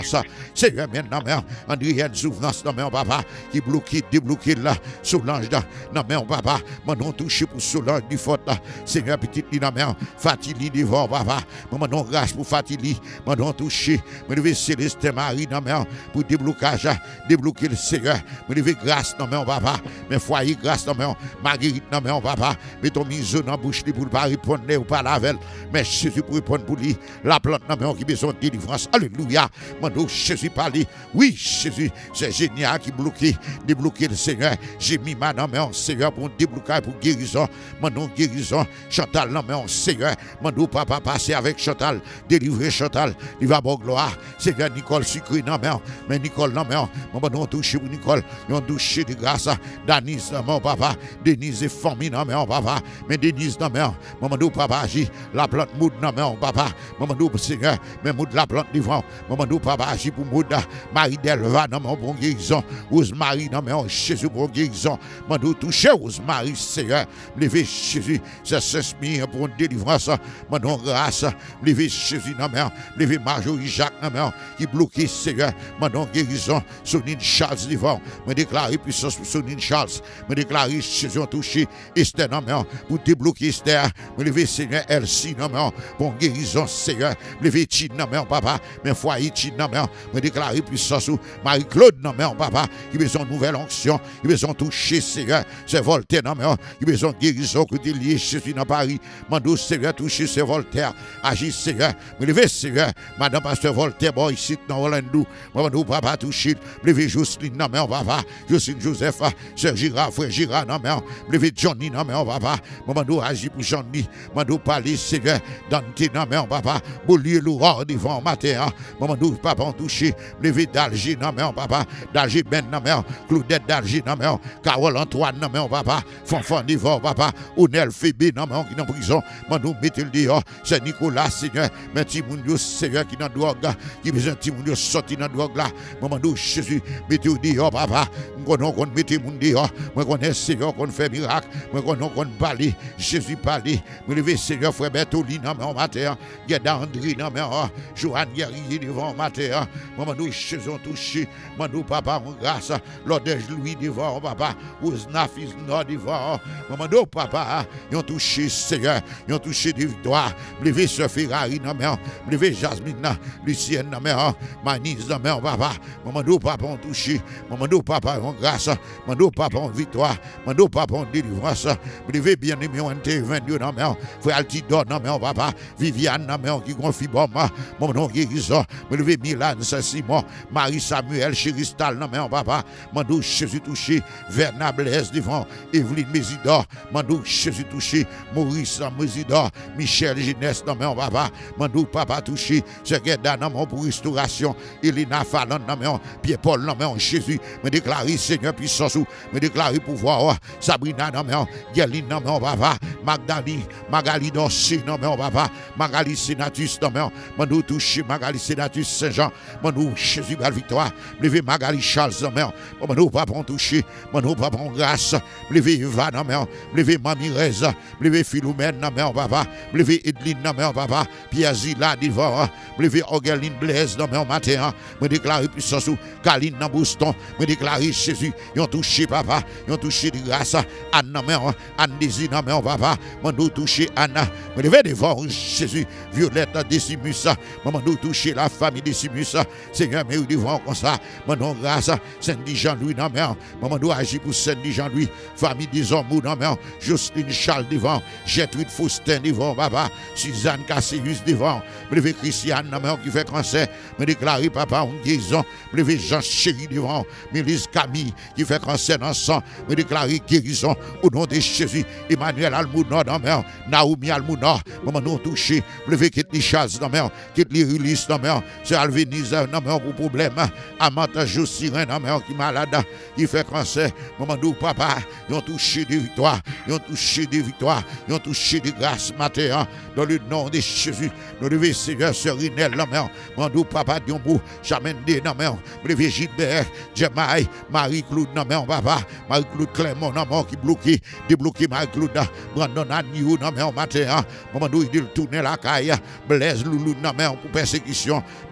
délivrance. Seigneur, maintenant, Andrienne, souvenance, non, mais on papa, qui bloque, débloqué là, Solange, non, mais on papa, maintenant touché pour Solange du faute là. Seigneur, petite, non, mais Fatili devant, papa, maintenant grâce pour Fatili, maintenant touché, me lever Célestin Marie, non, mais pour déblocage, débloquer le Seigneur, me lever grâce, non, mais on papa, mais foyer grâce, non, mais Marguerite, non, mais on papa, mais ton mise dans la bouche pour ne pas répondre ou pas la veille, mais Jésus pour répondre pour lui, la plante, non, mais qui besoin de délivrance, alléluia, maintenant Jésus parle, oui, Jésus, c'est génial qui bloque, débloquer le Seigneur, j'ai mis ma non, mais on Seigneur pour débloquer, pour guérison, maintenant guérison, Chantal, non, mais on Seigneur, maintenant papa passer avec Chantal, délivrer Chantal, il va bon gloire, Seigneur Nicole sucré, non, mais mais Nicole, non, mais on va toucher pour Nicole, on touche de grâce, Denise, non, mon papa, Denise et famille, non, mais on papa, mais Denise, non, mais on maman papa agit, la plante moud, non, mais on papa, maman Seigneur, mais moud la plante devant, maman papa agit pour moud, Marie Delva, non, mais on bon guérison, Rose Marie, non, mais on Jésus pour guérison, maman toucher Rose Marie, Seigneur, lever Jésus, c'est s'inspire pour une délivrance, maman grâce, lever Jésus, non, mais lever Marjorie Jacques, non, mais qui bloqué, Seigneur, maman guérison, Sonine Charles devant, me déclarer puissance pour Sonine Charles, me déclarer Jésus touché, Esther, non, mais pour débloquer Esther, me lever Seigneur, Elsie, non, mais pour guérison, Seigneur, me lever Tine, non, mais papa, mais foyer Tine, non, mais me déclarer puissance pour Marie-Claude, non, mais papa, qui besoin de nouvelle onction, qui besoin de toucher, Seigneur, c'est Voltaire, non, mais qui besoin de guérison, que tu lié Jésus dans Paris, mando Seigneur, toucher, c'est Voltaire, agis, Seigneur, me lever, Seigneur, madame pasteur Voltaire, bon, ici, dans Orlando, mando papa, toucher, me lever Jocelyne, non, mais papa, Jocelyne Joseph, Sœur Gira, frère Gira, non, mais me lever Johnny, non, mais papa, mando agis pour Johnny, mando parler, Seigneur, Dante, non, mais papa, Boulier, Lourard, devant matin, mando papa, toucher, me lever d'Alger, non, mais papa, d'Alger, Ben, non, mais Claudette d'Alger, non, mais Carole Antoine, non, mais papa, Fanfan, devant, papa, Ounel, Phébé, non, mais qui est en prison, mando mettez le dehors, c'est Nicolas, Seigneur, mais Timounio, Seigneur, qui est dans drogue, qui besoin de Timounio sortir dans drogue là, mando Jésus, mettez le dehors, papa, moi, on mettez mon dehors, moi, on est Seigneur, qu'on fait miracle, moi, on parle, Jésus parle, me lever, Seigneur, frère Bertoli, non, mais en matin, Guéda André, non, mais Joanne Guerrier, devant matin, moi, nous, Jésus, touché, moi, nous, papa, mon grâce, l'ordège Louis, devant, papa, Ousnafis, non, devant, moi, nous, papa, ils ont touché, Seigneur, ils ont touché des victoires, me lever, Sœur Ferrari, non, mais me lever, Jasmine, Lucienne, non, mais Manise, non, mais papa, moi, nous, papa, ont touché, moi, nous, papa, en grâce, moi, nous, papa, en victoire, moi, nous, papa, en délivrance, me lever, bien aimé, on intervient, non, mais frère Altidor, non, mais papa, Viviane, non, mais qui confie, bon, mon nom, guérison, me lever, Milan, Saint-Simon, Marie Samuel, Chéristal, non, mais papa, mon nom, Jésus touché, Verna Blaise, devant, Evelyne Mésidor, mon nom, Jésus touché, Maurice Mésidor, Michel Jeunesse, non, mais papa, mon nom, papa touché, Segeda, non, pour restauration, Elena Fallon, non, mais Pierre-Paul, non, mais Jésus, me déclare, Seigneur, puissance, me déclare pouvoir, Sabrina, non, mais Guerline, non, mais papa, Magdali, Magali Dorsi, non, mais papa, Magali Sénatus, non, mais mon touché, Magali Sénatus Saint-Jean, mon Jésus, belle victoire, levé Magali Charles, non, mais mon papa, touché, mon papa, grâce, levé Eva, non, mais levé Mamirez, levé Philomène, non, mais papa, levé Edline, non, mais papa, Pierre Zila, devant, levé Orgeline Blaise, non, mais matin, me déclare puissance, Kaline, non, Bouston, me déclare Jésus, ils ont touché, papa, ils ont touché de grâce, Anne, non, mais Anne Désir, non, mais papa, mon touché Anna, me levé devant Jésus, Violette, Décimus, maman nous toucher la famille Décimus, Seigneur, mais devant comme ça, mon nom grâce, Saint-Di Jean-Louis, non, mais maman nous agit pour Saint-Di Jean-Louis, famille des hommes, non, mais Jocelyne Charles devant, Gertrude Faustin devant, papa, Suzanne Cassius devant, me levé Christiane, non, mais qui fait cancer, me déclarer papa, une guérison, me levé Jean Chéri devant, Mélisse Camille, qui fait cancer dans le sang, me déclarer guérison, au nom de Jésus, Emmanuel Almounor, non, mais Naomi Almounor, maman nous toucher, me levé Ketli Charles, non, mais Ketli Rulis, non, mais c'est Alvenise, non, mais pour problème, Amanta Josirin, non, mais qui malade, qui fait cancer, maman nous, papa, ils ont touché des victoires, ils ont touché des victoires, ils ont touché des grâces, matin, dans le nom de Jésus, nous devons Seigneur, Sœur Inel, non, mais mon nous, papa, Diombo, Chamende, non, mais me levé Gilbert, Jemaï, Marie-Claude, non, mais papa, Marie-Claude Clément, non, mais qui bloqué, débloqué Marie-Claude, Brandon Agnew, non, mais matin, maman nous, il dit tourner la caille, Blaise Loulou, non, mais pour persécution, mais Tara,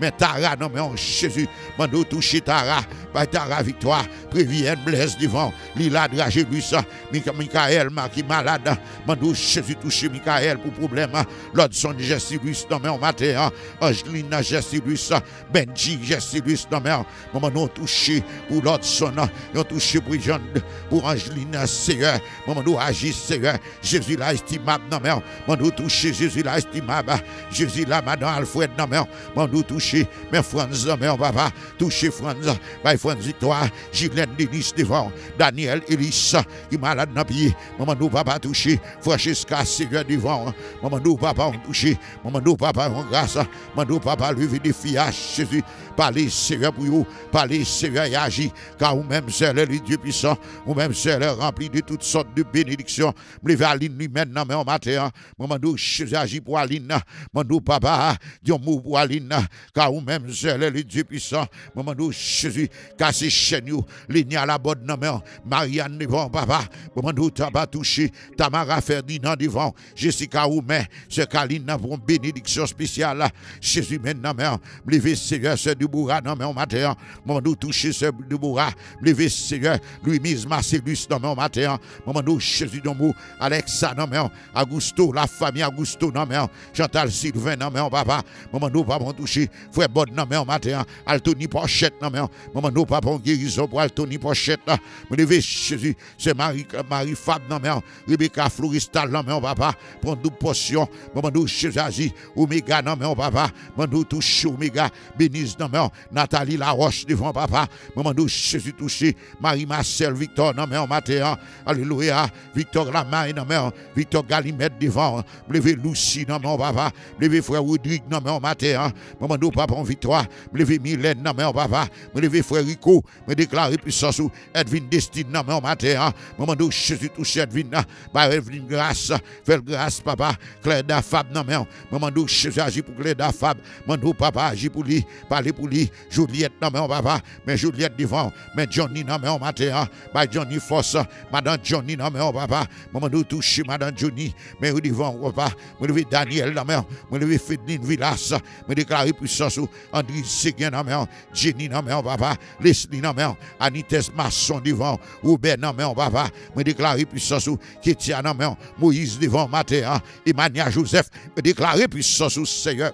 Tara, non, mais on Jésus, mandou toucher Tara, par Tara victoire, prévienne, blesse devant, Lila, Dragélus, Michael, qui malade, mandou Jésus toucher Michael pour problème, Lodson, Gestilus, non, mais on matin, Angelina, Gestilus, Benji, Gestilus, non, mais on mandou toucher pour Lodson, on touché pour Jean, pour Angelina, Seigneur, mandou agir, Seigneur, Jésus là, estimable, non, mais on mandou toucher, Jésus là, estimable, Jésus là, madame Alfred, non, mais on mandou toucher, mais Franz, non, mais on va toucher Franz, by Franz Victoire, Gilles Denis devant, Daniel Elis, qui malade dans le pied, maman nous papa touché, Francesca Seigneur devant, maman nous papa on touché, maman nous papa on grâce, maman nous papa levé des filles à Jésus, parlez Seigneur pour vous, parlez Seigneur et agit, car vous-même c'est le Dieu puissant, vous-même c'est le rempli de toutes sortes de bénédictions, levé Aline lui-même, non mais en matin, maman nous Jésus agit pour Aline, maman nous papa, Dieu mou pour Aline, car vous-même c'est le Dieu puissant, maman nous Jésus, cassez chez nous, ligne à la bonne non mais Marianne devant papa, maman nous t'as pas touché, Tamara Ferdinand devant, Jessica Oumet, c'est Kaline pour une bénédiction spéciale, Jésus maintenant mais levé Seigneur c'est du bourra non mais en matin, maman nous touché c'est du bourra, levé Seigneur, Louis-Mise Marcellus non mais en matin, maman nous Jésus dans Alexa non mais Augusto, la famille Augusto non mais Chantal Sylvain non mais papa, maman nous pas touché, frère Bod non mais en matin, Altony Pochette non mais maman nous pas bon guérison pour Altony Pochette, me levé Jésus, c'est Marie Marie Fab non mais Rebecca Floristal non mais papa, prend double portion, maman nous Jésus Omega non mais papa, maman nous touché Omega, Bénise non mais Nathalie Laroche devant papa, maman nous Jésus touché, Marie Marcel Victor non mais matin, alléluia, Victor Lamaille non mais Victor Galimet devant, me levé Lucie non mais papa, me levé frère Rodrigue non mais matin, maman nous papa en victoire, me levé Mylène non mais papa, me levé frère Rico, me déclarer puissance ou Edwin Destine non mais matin, maman nous Jésus touché Edwin, par Edwin grâce, fais grâce papa, Claire Dafab non mais maman nous Jésus agit pour Claire Dafab, maman nous papa agit pour lui, parler pour lui, Juliette non mais papa, mais Juliette devant, mais Johnny non mais matin, par Johnny Force, madame Johnny non mais papa, maman nous touché madame Johnny, mais au devant papa, me levé Daniel non mais, me levé Fédeline Villas, me déclarer puissance ou André Seguin non mais, Jenny non mais papa, Leslie non mais, Anites Masson devant, Robert non mais papa, me déclarer puissance ou Kétia non mais, Moïse devant matin, Emmanuel Joseph, me déclarer puissance ou Seigneur.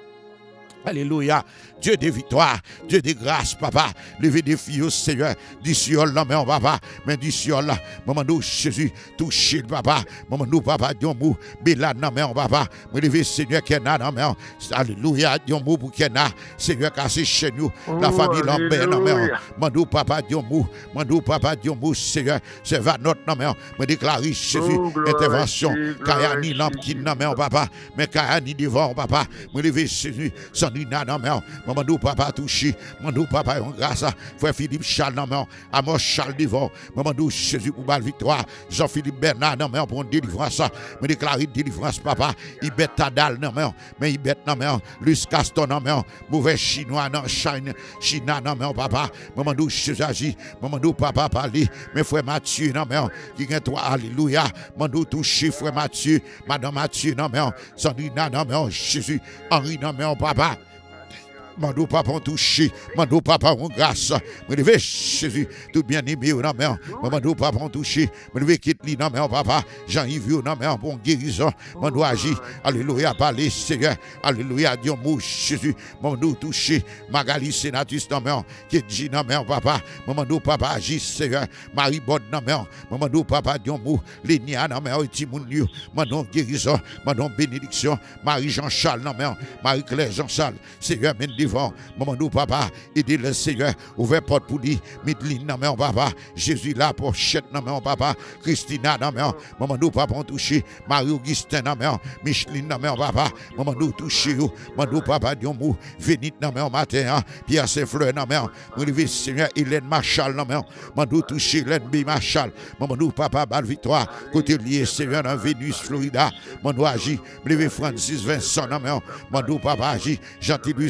Alléluia. Dieu de victoire, Dieu de grâce, papa. Levez des filles au Seigneur. Du ciel, là, mais on papa. Mais du ciel, là. Maman, nous, Jésus, touchez le papa. Maman, nous, papa, Dieu mou. Béla, non, mais on papa. Me levez, Seigneur, Kena, non, mais alléluia. Dieu mou pour Kena. Seigneur, cassez chez nous. La famille Lambert, non, mais on. Mandou, papa, Dieu mou. Mandou, papa, Dieu mou, Seigneur. C'est va notre, non, mais on. Me déclare, Jésus, intervention. Kayani, Lampkin, non, mais on papa. Mais Kayani, devant, papa. Me levez, Jésus. Sandrina, non, mais on. Maman nous papa touché, maman nous papa en grâce, frère Philippe Charles non mais Amos Charles devant, maman nous Jésus pour belle victoire, Jean-Philippe Bernard non mais pour délivrance, me déclarer délivrance papa, Ibet Tadal non mais mais Ibet non mais Luc Caston non mais mauvais chinois non Chine China non mais papa, maman nous Jésus agit, maman nous papa parler, mais frère Mathieu non mais qui gagne toi alléluia, maman nous touché frère Mathieu, madame Mathieu non mais Sandrina non mais Jésus, Henri non mais papa. Mandou papa on touché, mandou papa on grâce, me levé Jésus, tout bien aimé non mais, mandou papa on touché, me levé quitte li non mais papa, Jean-Yves non mais bon guérison, mandou agit, alléluia parler Seigneur, alléluia Dieu mou Jésus, mandou touché, Magali Sénatus non mais, qui dit non mais papa, mandou papa agit Seigneur, Marie Bonne non mais, mandou papa Dieu mou, Lénia non mais, Timoun lieu, mandou guérison, mandou bénédiction, Marie Jean-Charles non mais, Marie-Claire Jean-Charles, Seigneur men devant, maman nous papa, aidez le Seigneur, ouvert porte pour lui, Midline non mais papa, Jésus là pour chèque non mais papa, Christina non mais, maman nous papa on touché, Marie-Augustin non mais, Micheline non mais papa, maman nous touché, maman nous papa Dieu mou, Vénit non mais matin, Pierre Saint-Fleur non mais, nous lever Seigneur, Hélène Marshall non mais, maman nous touché, Hélène B. Marshall, maman nous papa, belle victoire, côté lié Seigneur dans Vénus, Florida, maman nous agit, lever Francis Vincent non mais, maman nous papa agit, Gentilus, Gentil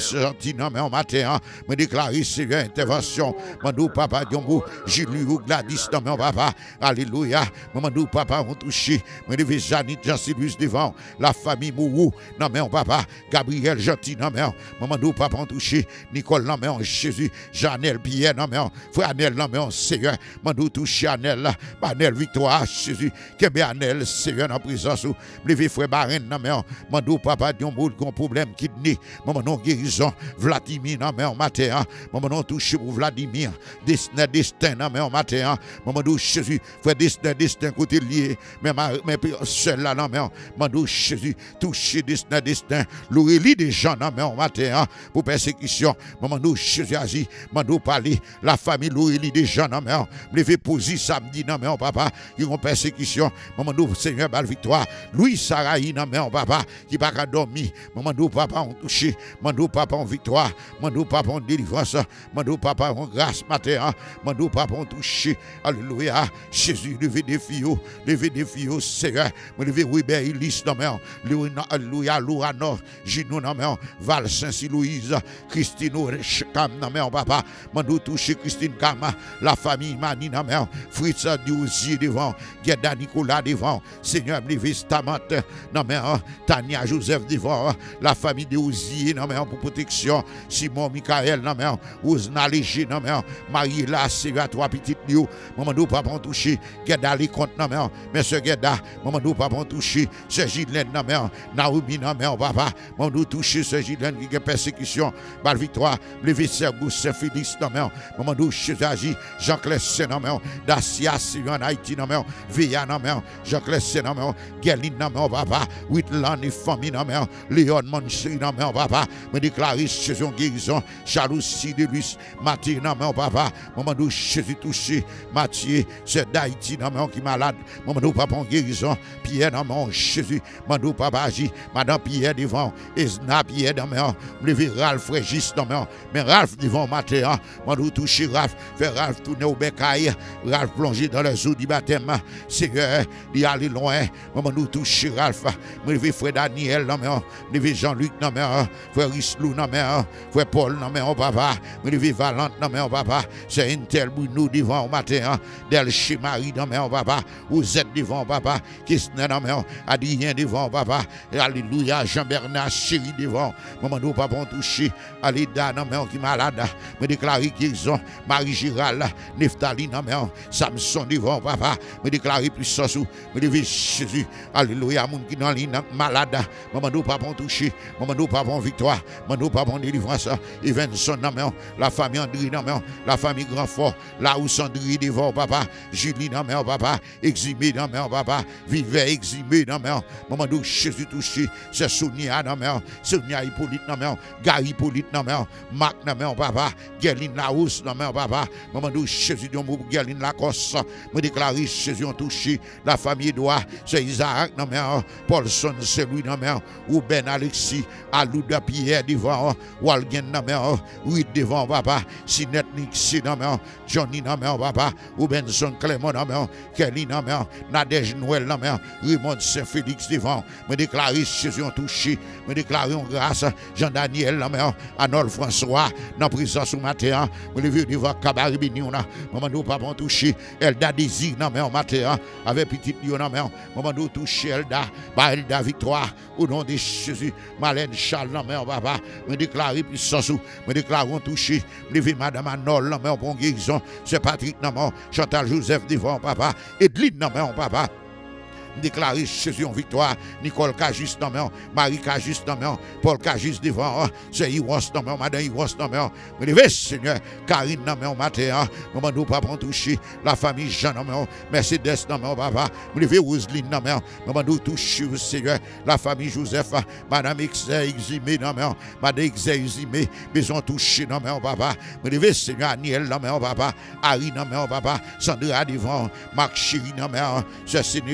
gentil, non, mais en matin, me déclarer, Seigneur, intervention. Mandou, papa, Diombo, Julie ou Gladys, non, mais en papa, alléluia. Mandou, papa, on touche, me devez Janit, Jean-Sylvus devant, la famille Mourou, non, mais en papa, Gabriel, gentil, non, mais en, Mandou, papa, on touche, Nicole, non, mais en Jésus, Janel, Pierre, non, mais en, frère Anel, non, mais en Seigneur, Mandou, touche, Anel, Anel, victoire, Jésus, Kébé, Anel, Seigneur, en présence, me frère Barren, non, mais en, Mandou, papa, Diombo, qu'on problème, kidney, maman, non, guérison, Vladimir, non, mais en matin, maman, non, touche pour Vladimir, destin, destin, non, mais en matin, maman, non, Jésus, frère, destin, destin, côté lié, mais ma, mais seul là, non, mais maman, non, Jésus, touche, destin, destin, l'aurélie des gens, non, mais en matin, pour persécution, maman, non, Jésus, agit, maman, non, parler, la famille, l'aurélie des gens, non, mais me lever poser samedi, non, mais en papa, qui ont persécution, maman, non, Seigneur, belle victoire, Louis Sarahi, non, mais en papa, qui pas qu'à dormir, maman, non, papa, on touché, maman, non, papa, en victoire, maman, non, papa, en délivrance, maman, non, papa, en grâce, matin, maman, non, papa, on touché, alléluia, Jésus, levez des filles, levez des filles, Seigneur, me levez Wilbert, Ulysse, non, mais alléluia, Lourano, Gino, non, mais Val, Saint-Louise, Christine, Cam, non, mais papa, maman, touché, Christine Cam, la famille Mani, non, mais Fritz, Diouzi devant, Gueda Nicolas devant, Seigneur, me levez Stamante, non, mais Tania, Joseph devant, la famille de Ouzier, non, mais pour protection, Simon, Michael, non, mais Ouzna Léger, non, mais Marie-La, Seigneur, trois petites lieux, maman, nous, papa, touché, Gueda, les comptes, non, mais monsieur Gueda, maman, nous, papa, touché, c'est Gilène, non, mais Naomi, non, mais papa, maman, nous, touché, c'est Gilène, qui est persécution, bal victoire, levé Sergous, Saint-Félix, non, mais maman, nous, chez Agi, Jean-Claude, non, mais Dacia, Sylvain, Haïti, non, mais Via, non, mais Jean-Claude, non, mais Guerline, non, mais papa, Whitland, et famille, non, mais Léon, Monchri, non, mais papa, me déclarer chez son guérison, jalousie de lui, Mathieu, non, mais papa, maman, nous, Jésus touché, Mathieu, c'est d'Haïti, non, mais qui malade, maman, nous, papa, en guérison, Pierre, non, mais Jésus, maman, nous, papa, agi, madame Pierre devant, Esna, Pierre, non, mais levé Ralph, Régis, non, mais mais Ralph devant, Mathieu, maman, nous, touché Ralph, faire Ralph tourner au bécaille, Ralph plongé dans les eaux du baptême, Seigneur, il allait loin, maman, nous, touché Ralph, me levé frère Daniel, non, mais me levé Jean-Luc, non, mais frère Rislou, non, mais frère Paul, non, mais on papa, me levé Valente, non, mais on papa, c'est une telle nous devant au matin, Del chez Marie, non, mais on papa, vous êtes devant papa, Kisne, non, mais Adrien devant papa, alléluia, Jean-Bernard, chéri devant, maman, nous, papa, on touché, Alida, non, mais on qui malade, me déclarer qu'ils ont, Marie-Gérald, Neftali, non, mais Samson devant papa, me déclarer puissance, me levé Jésus, alléluia, mon qui dans l'île malade, maman, nous, papa, on touché, maman, nous, papa, en victoire, maman, nous, papa, en délivrance, Evenson, non, mais la famille André, non, mais la famille Grand Fort, là où Sandri devant papa, Julie, non, mais papa, eximé, non, mais papa, vivait eximé, non, mais maman, nous, Jésus touché, c'est Sonia, non, mais Sonia Hippolyte, non, mais Gary Hippolyte, non, mais Marc, non, mais papa, Gerline Larousse, non, mais papa, maman, nous, Jésus, non, mais Gerline Lacoste, me déclarer Jésus, on touché, la famille Edouard, c'est Isaac, non, mais Paulson, c'est lui, non, mais ou Ben Alexis, Alouda Pierre devant, Walgen, non, mais oui, devant papa, Sinette Nixie, non, mais Johnny, non, mais papa, ou Benson Clément, non, mais Kelly, non, mais Nadège Noël, non, mais Raymond Saint-Félix devant, me déclarer Jésus, on touché, me déclarer en grâce, Jean-Daniel, non, mais Arnold François, dans prison ce matin, me lever devant Cabaret Bignon, maman, nous, papa, on touché, Elda Désir, non, mais en matin, avec petit lion, non, mais maman, nous, touché, Elda, bah, Elda Victoire, au nom de Jésus, Malène Charles, non, mais papa, me déclarer puissance, me déclarer on touché, me lever madame Arnold, non, mais en bon guérison, c'est Patrick, non, mais Chantal Joseph devant papa, Edline, non, mais papa, déclarer Jésus en victoire, Nicole Cagis, non, mais Marie Cagis, non, mais Paul Cagis devant, c'est Iwos, non, mais madame Iwos, non, mais me lever, Seigneur, Karine, non, mais matin, maman, nous, papa, on touché, la famille Jean, non, mais Mercedes, non, mais papa, me lever, Roselyne, non, mais maman, nous, touché, Seigneur, la famille Joseph, madame Exer, eximé, non, mais madame Exer, eximé, maison touché, non, mais papa, me lever, Seigneur, Aniel, non, mais papa, Harry, non, mais papa, Sandra devant, Marc Chéri, non, mais c'est Sénéfa,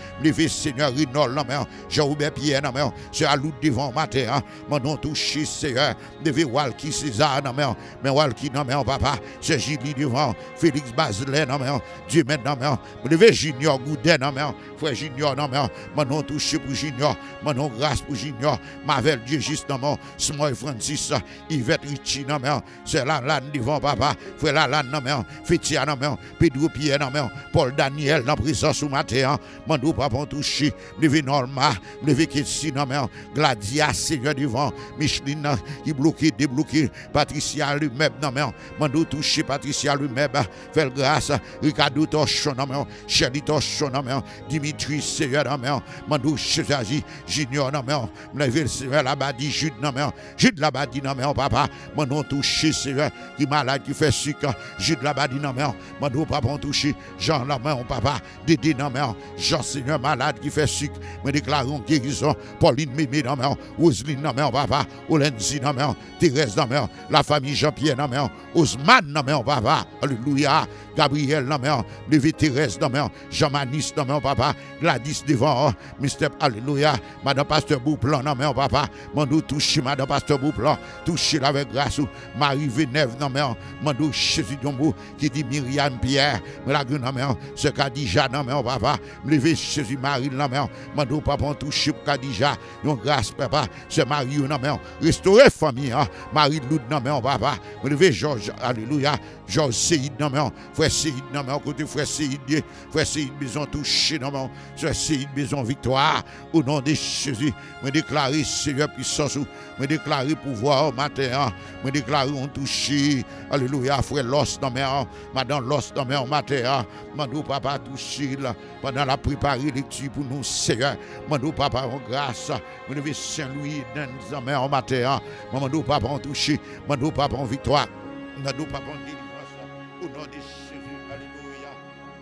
levé Seigneur Rinol, non mais, Jean-Roubert Pierre, non mais, c'est à l'autre devant matin, hein, mon nom touché, Seigneur, levé Walki César, non mais, mais Walki, non mais, papa, c'est Julie devant, Félix Baselet, non mais, Dieu maintenant, mais, levé Junior Goudet, non mais, frère Junior, non mais, mon nom touché pour Junior, mon nom grâce pour Junior, Mavel Dieu juste, non mais, Smoy Francis, Yvette Richie, non mais, c'est la lane devant, papa, frère la lane, non mais, Fétia, non mais, Pedro Pierre, non mais, Paul Daniel, dans prison sous matin, mon nom papa touché, levé Norma, levé Ketsi, non mais, Gladia, Seigneur devant, Micheline, qui bloqué, débloqué, Patricia lui-même, non mais, mon nom touché, Patricia lui-même, fait grâce, Ricardo Torchon, non mais, Chéri Torchon, non mais, Dimitri, Seigneur, non mais, mon nom Chezagi, Junior, non mais, levé Seigneur là-bas, dit Jude, non mais, Jude là-bas, dit non mais, papa, mon nom touché, Seigneur, qui malade, qui fait sucre, Jude là-bas, dit non mais, mon nom papa touché, Jean là-bas, papa, Dédé, non mais, Jean Seigneur malade, qui fait sucre, me déclarons guérison, Pauline Mémé, non mais, Roselyne, non mais, papa, Olenzi, non mais, Thérèse, non mais, la famille Jean-Pierre, non mais, Osman, non mais, papa, alléluia, Gabriel, non mais, levé Thérèse, non mais, Jean-Manis, non mais, papa, Gladys devant, mister Alléluia, Madame Pasteur Bouplan, non mais, papa, mon touché, Madame Pasteur Bouplan, touché avec grâce, Marie Venève, non mais, mon Jésus Dombo, qui dit Myriam Pierre, mais la gueule, non mais, ce Kadija, non mais, papa, levé Jésus Marie, non mais, mon papa, touché pour Kadija, non grâce, papa, ce Marie, non mais, restaurer famille, Marie Loud, non mais, papa, levé Georges, Alléluia, Georges Seyd, non mais, frère Seyd, non mais, côté frère Seyd, frère Seyd, maison touché, non mais, frère Seyd, maison victoire, au nom de Jésus, me déclarer Seigneur puissance, me déclarer pouvoir au matin, me déclarer on touché, alléluia, frère Los, non mais, madame Los, non mais, au matin, mandou papa touché, pendant la préparer lecture pour nous, Seigneur, mandou papa en grâce, me lever Saint-Louis, non mais, au matin, mandou papa en touché, mandou papa en victoire, mandou papa en délivrance, au nom de Jésus, alléluia.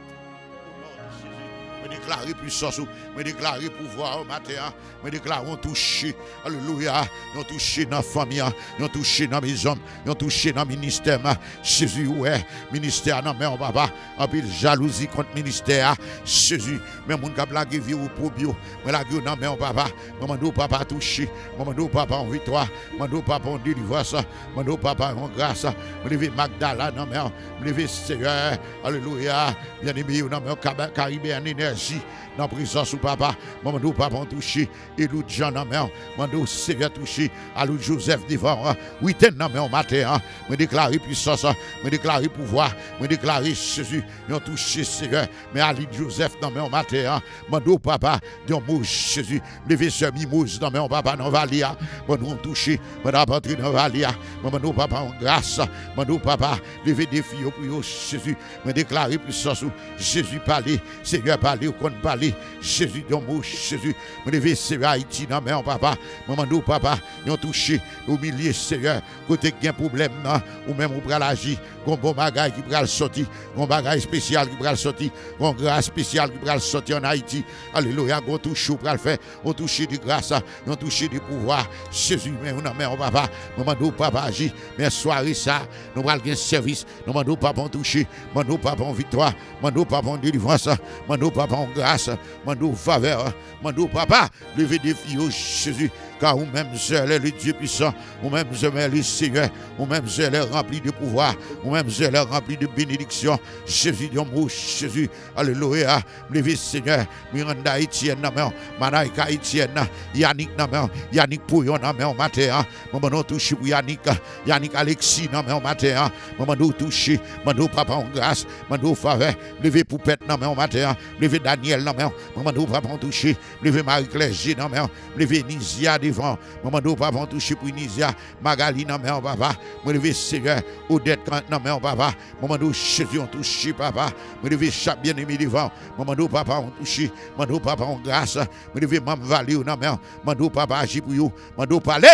Me déclarer puissance, me déclarer pouvoir au matin, me déclarer on touché, alléluia, on touché dans la famille, on touché dans mes hommes, on touché dans le ministère, Jésus, ouais, ministère, non, mais on va pas, en pile jalousie contre le ministère, Jésus, mais mon cap la vie ou pour bio, mais la gueule, non, mais on va pas, maman, nous, papa touché, maman, nous, papa en victoire, maman, nous, papa en délivrance, maman, nous, papa en grâce, me lever Magdala, non, mais me lever Seigneur, alléluia, bien aimé, non, mais Caribéen énergie, dans prison sous papa, maman, nous, papa touché, et l'autre Jean, non, mais maman, Seigneur touché, à l'autre Joseph devant, huitaine, non, mais on matin, me déclarer puissance, me déclarer pouvoir, me déclarer Jésus, nous touché, Seigneur, mais à l'autre Joseph, non, mais on matin, maman, papa, dans mot Jésus, lever ce mimose, non, mais on papa, non, valia, maman, touché, maman, papa, dans valia, maman, papa, en grâce, maman, papa, lever des filles pour Jésus, me déclarer puissance, Jésus parler, Seigneur parler, ou qu'on parler, Jésus, dans mot Jésus, me lever Seigneur Haïti, non, mais on papa, maman, nous, papa, nous touché, au milieu, Seigneur, côté qu'il y a un problème, non, ou même on prend l'agir, qu'on bon bagage qui prend le sortir, qu'on bagage spécial qui prend le sortir, qu'on grâce spéciale qui prend le sortir en Haïti, alléluia, qu'on touche, on prend le faire, on touche de grâce, on touche de pouvoir, Jésus, mais non, mais on papa, maman, nous, papa, agir, mais soirée ça, nous allons un service, nous, maman, nous, papa, on touche, maman, nous, papa, en victoire, maman, nous, papa, en délivrance, maman, nous, papa, en grâce, maman, nous, faveur, maman, nous, papa, lever des filles, Jésus, car ou même seul est le Dieu puissant, ou même seul est le Seigneur, ou même seul est rempli de pouvoir, ou même seul est rempli de bénédiction. Jésus, Dieu mon Jésus, alléluia, levé Seigneur, Miranda Etienne, Manaïka Etienne, Yannick, Yannick Pouillon, matin, maman nous touche pour Yannick, Yannick Alexis, matin, maman nous touche, maman papa en grâce, maman faveur, levé Poupette, matin, levé Daniel, maman nous papa en touche, levé Marie-Claire G, levé Nizia devant, maman nous papa en touche pour Nizia, Magali, maman papa, me levé Seigneur, Odette, maman papa, maman nous Jésus en touche, papa, me levé chaque bien-aimé devant, maman nous papa en touche, maman nous papa en grâce, me levé Maman Valé, maman nous papa agit pour vous, maman nous parler,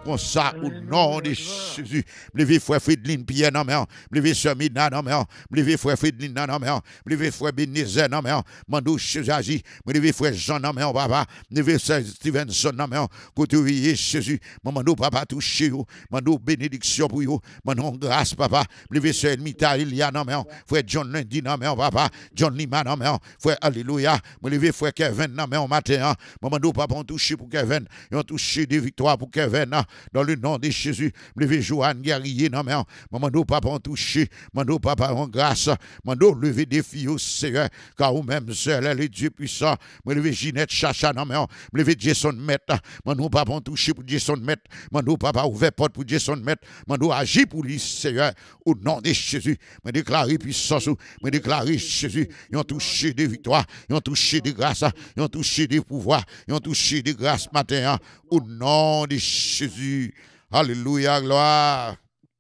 comme ça au nom de Jésus. Levez frère Fridlin Pierre non mais levez sœur Mina non mais levez frère Fridlin non mais levez frère Bénézer non mais mando Jésus agit, levez frère Jean non mais papa, levez sœur Stevenson non mais côté Jésus, mando papa touché vous, mando bénédiction pour vous, mando grâce papa, levez sœur Mita Elia non mais frère John Lundi non mais papa, John Lima non mais frère alléluia, levez frère Kevin non mais matin, mando papa on touché pour Kevin, on touché des victoires pour Kevin dans le nom de Jésus, levez Joanne guerrier non mais mando papa on touché, mando papa en grâce, mando lever des filles au Seigneur, car ou même seul est le Dieu puissant, lever Ginette Chacha non mais lever Jason Met, mando papa on touché pour Jason Met, mando papa ouvert porte pour Jason Met, mando agit pour lui Seigneur, au nom de Jésus, me déclarer puissance, me déclarer Jésus, ils ont touché des victoires, ils ont touché des grâces, ils ont touché des pouvoirs, ils ont touché des grâces matin, au nom de Jésus. Alléluia, gloire.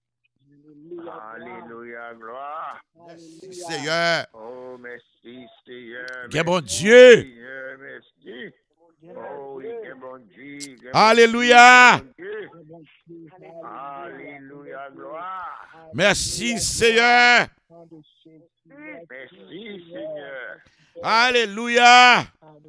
Alléluia, gloire. Merci Seigneur. Oh, merci Seigneur. Quel bon Dieu. Seigneur, merci. Oh, quel bon Dieu. Alléluia. Alléluia, gloire. Merci Seigneur. Merci Seigneur. Alléluia.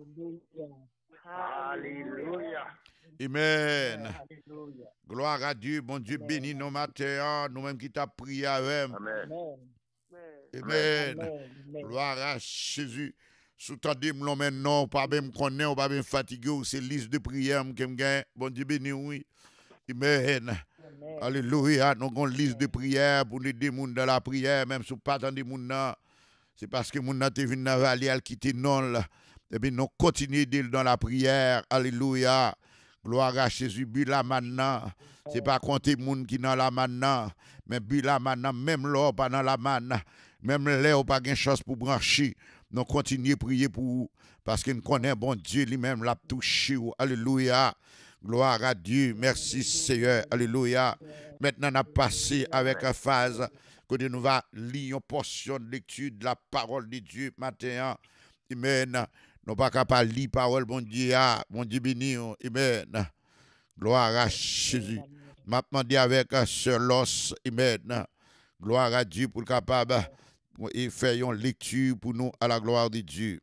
Alléluia. Amen. Gloire à Dieu, bon Dieu béni nos matins, nous-mêmes qui t'a prié avec. Amen. Amen. Gloire à Jésus. Sous-tendez moi maintenant, pas même connaître, pas même fatigué, c'est liste de prière que me bon Dieu béni oui. Amen. Alléluia, nous avons une liste de prière pour aider les gens dans la prière, même si pas dans les gens. C'est parce que les gens sont venus dans la vallée, ils quittent non là. Et puis nous continuons dans la prière. Alléluia. Gloire à Jésus, Bila maintenant. Ce n'est pas compter les gens qui sont dans la manna, mais Bila maintenant, même là, pas dans la manna, même là, on n'a pas de chance pour brancher. Nous continuons à prier pour vous, parce que nous connaissons bon Dieu lui-même l'a touché. Alléluia. Gloire à Dieu. Merci Seigneur. Alléluia. Maintenant, on a passé avec une phase que nous va lire une portion de lecture de la parole de Dieu matin. Amen. Nous pas capable de lire la parole, bon Dieu, bon Dieu béni. Amen. Gloire à Jésus. Je demandé avec Sœur Los. Amen. Gloire à Dieu pour capable de faire une lecture pour nous à la gloire de Dieu.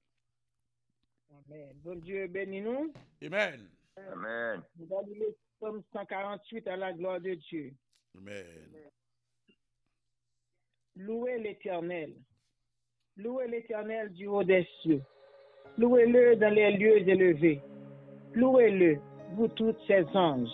Amen. Bon Dieu béni nous. Amen. Amen. Nous allons lire Psaume cent quarante-huit à la gloire de Dieu. Amen. Louez l'Éternel. Louez l'Éternel du haut des cieux. Louez-le dans les lieux élevés. Louez-le, vous toutes ses anges.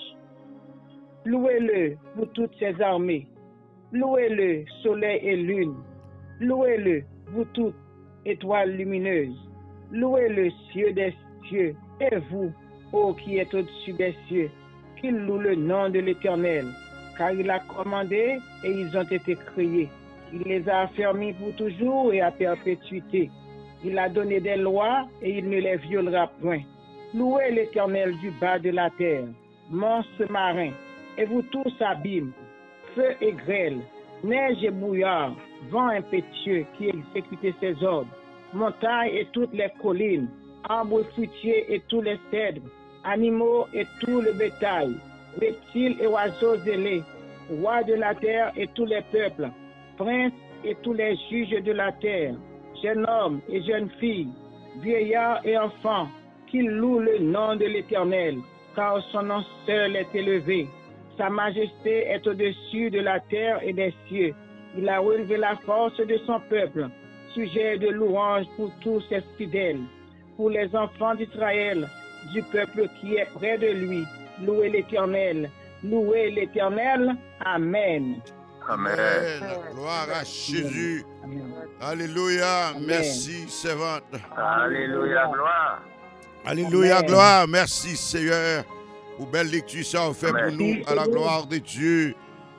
Louez-le, vous toutes ses armées. Louez-le, soleil et lune. Louez-le, vous toutes étoiles lumineuses. Louez-le, cieux des cieux. Et vous, ô qui êtes au-dessus des cieux, qu'il loue le nom de l'Éternel. Car il a commandé et ils ont été créés. Il les a affermis pour toujours et à perpétuité. Il a donné des lois et il ne les violera point. Louez l'Éternel du bas de la terre, monstres marins, et vous tous abîmes, feu et grêle, neige et brouillard, vent impétueux qui exécute ses ordres, montagnes et toutes les collines, arbres fruitiers et tous les cèdres, animaux et tout le bétail, reptiles et oiseaux ailés, rois de la terre et tous les peuples, princes et tous les juges de la terre, jeunes hommes et jeunes filles, vieillards et enfants, qu'ils louent le nom de l'Éternel, car son nom seul est élevé. Sa majesté est au-dessus de la terre et des cieux. Il a relevé la force de son peuple, sujet de louange pour tous ses fidèles, pour les enfants d'Israël, du peuple qui est près de lui. Louez l'Éternel, louez l'Éternel. Amen. Amen. Gloire à Jésus. Amen. Alléluia. Amen. Merci, servante. Alléluia, gloire. Alléluia, Amen. gloire. Merci, Seigneur. Pour belle lecture, ça fait Amen. pour nous à la gloire de Dieu.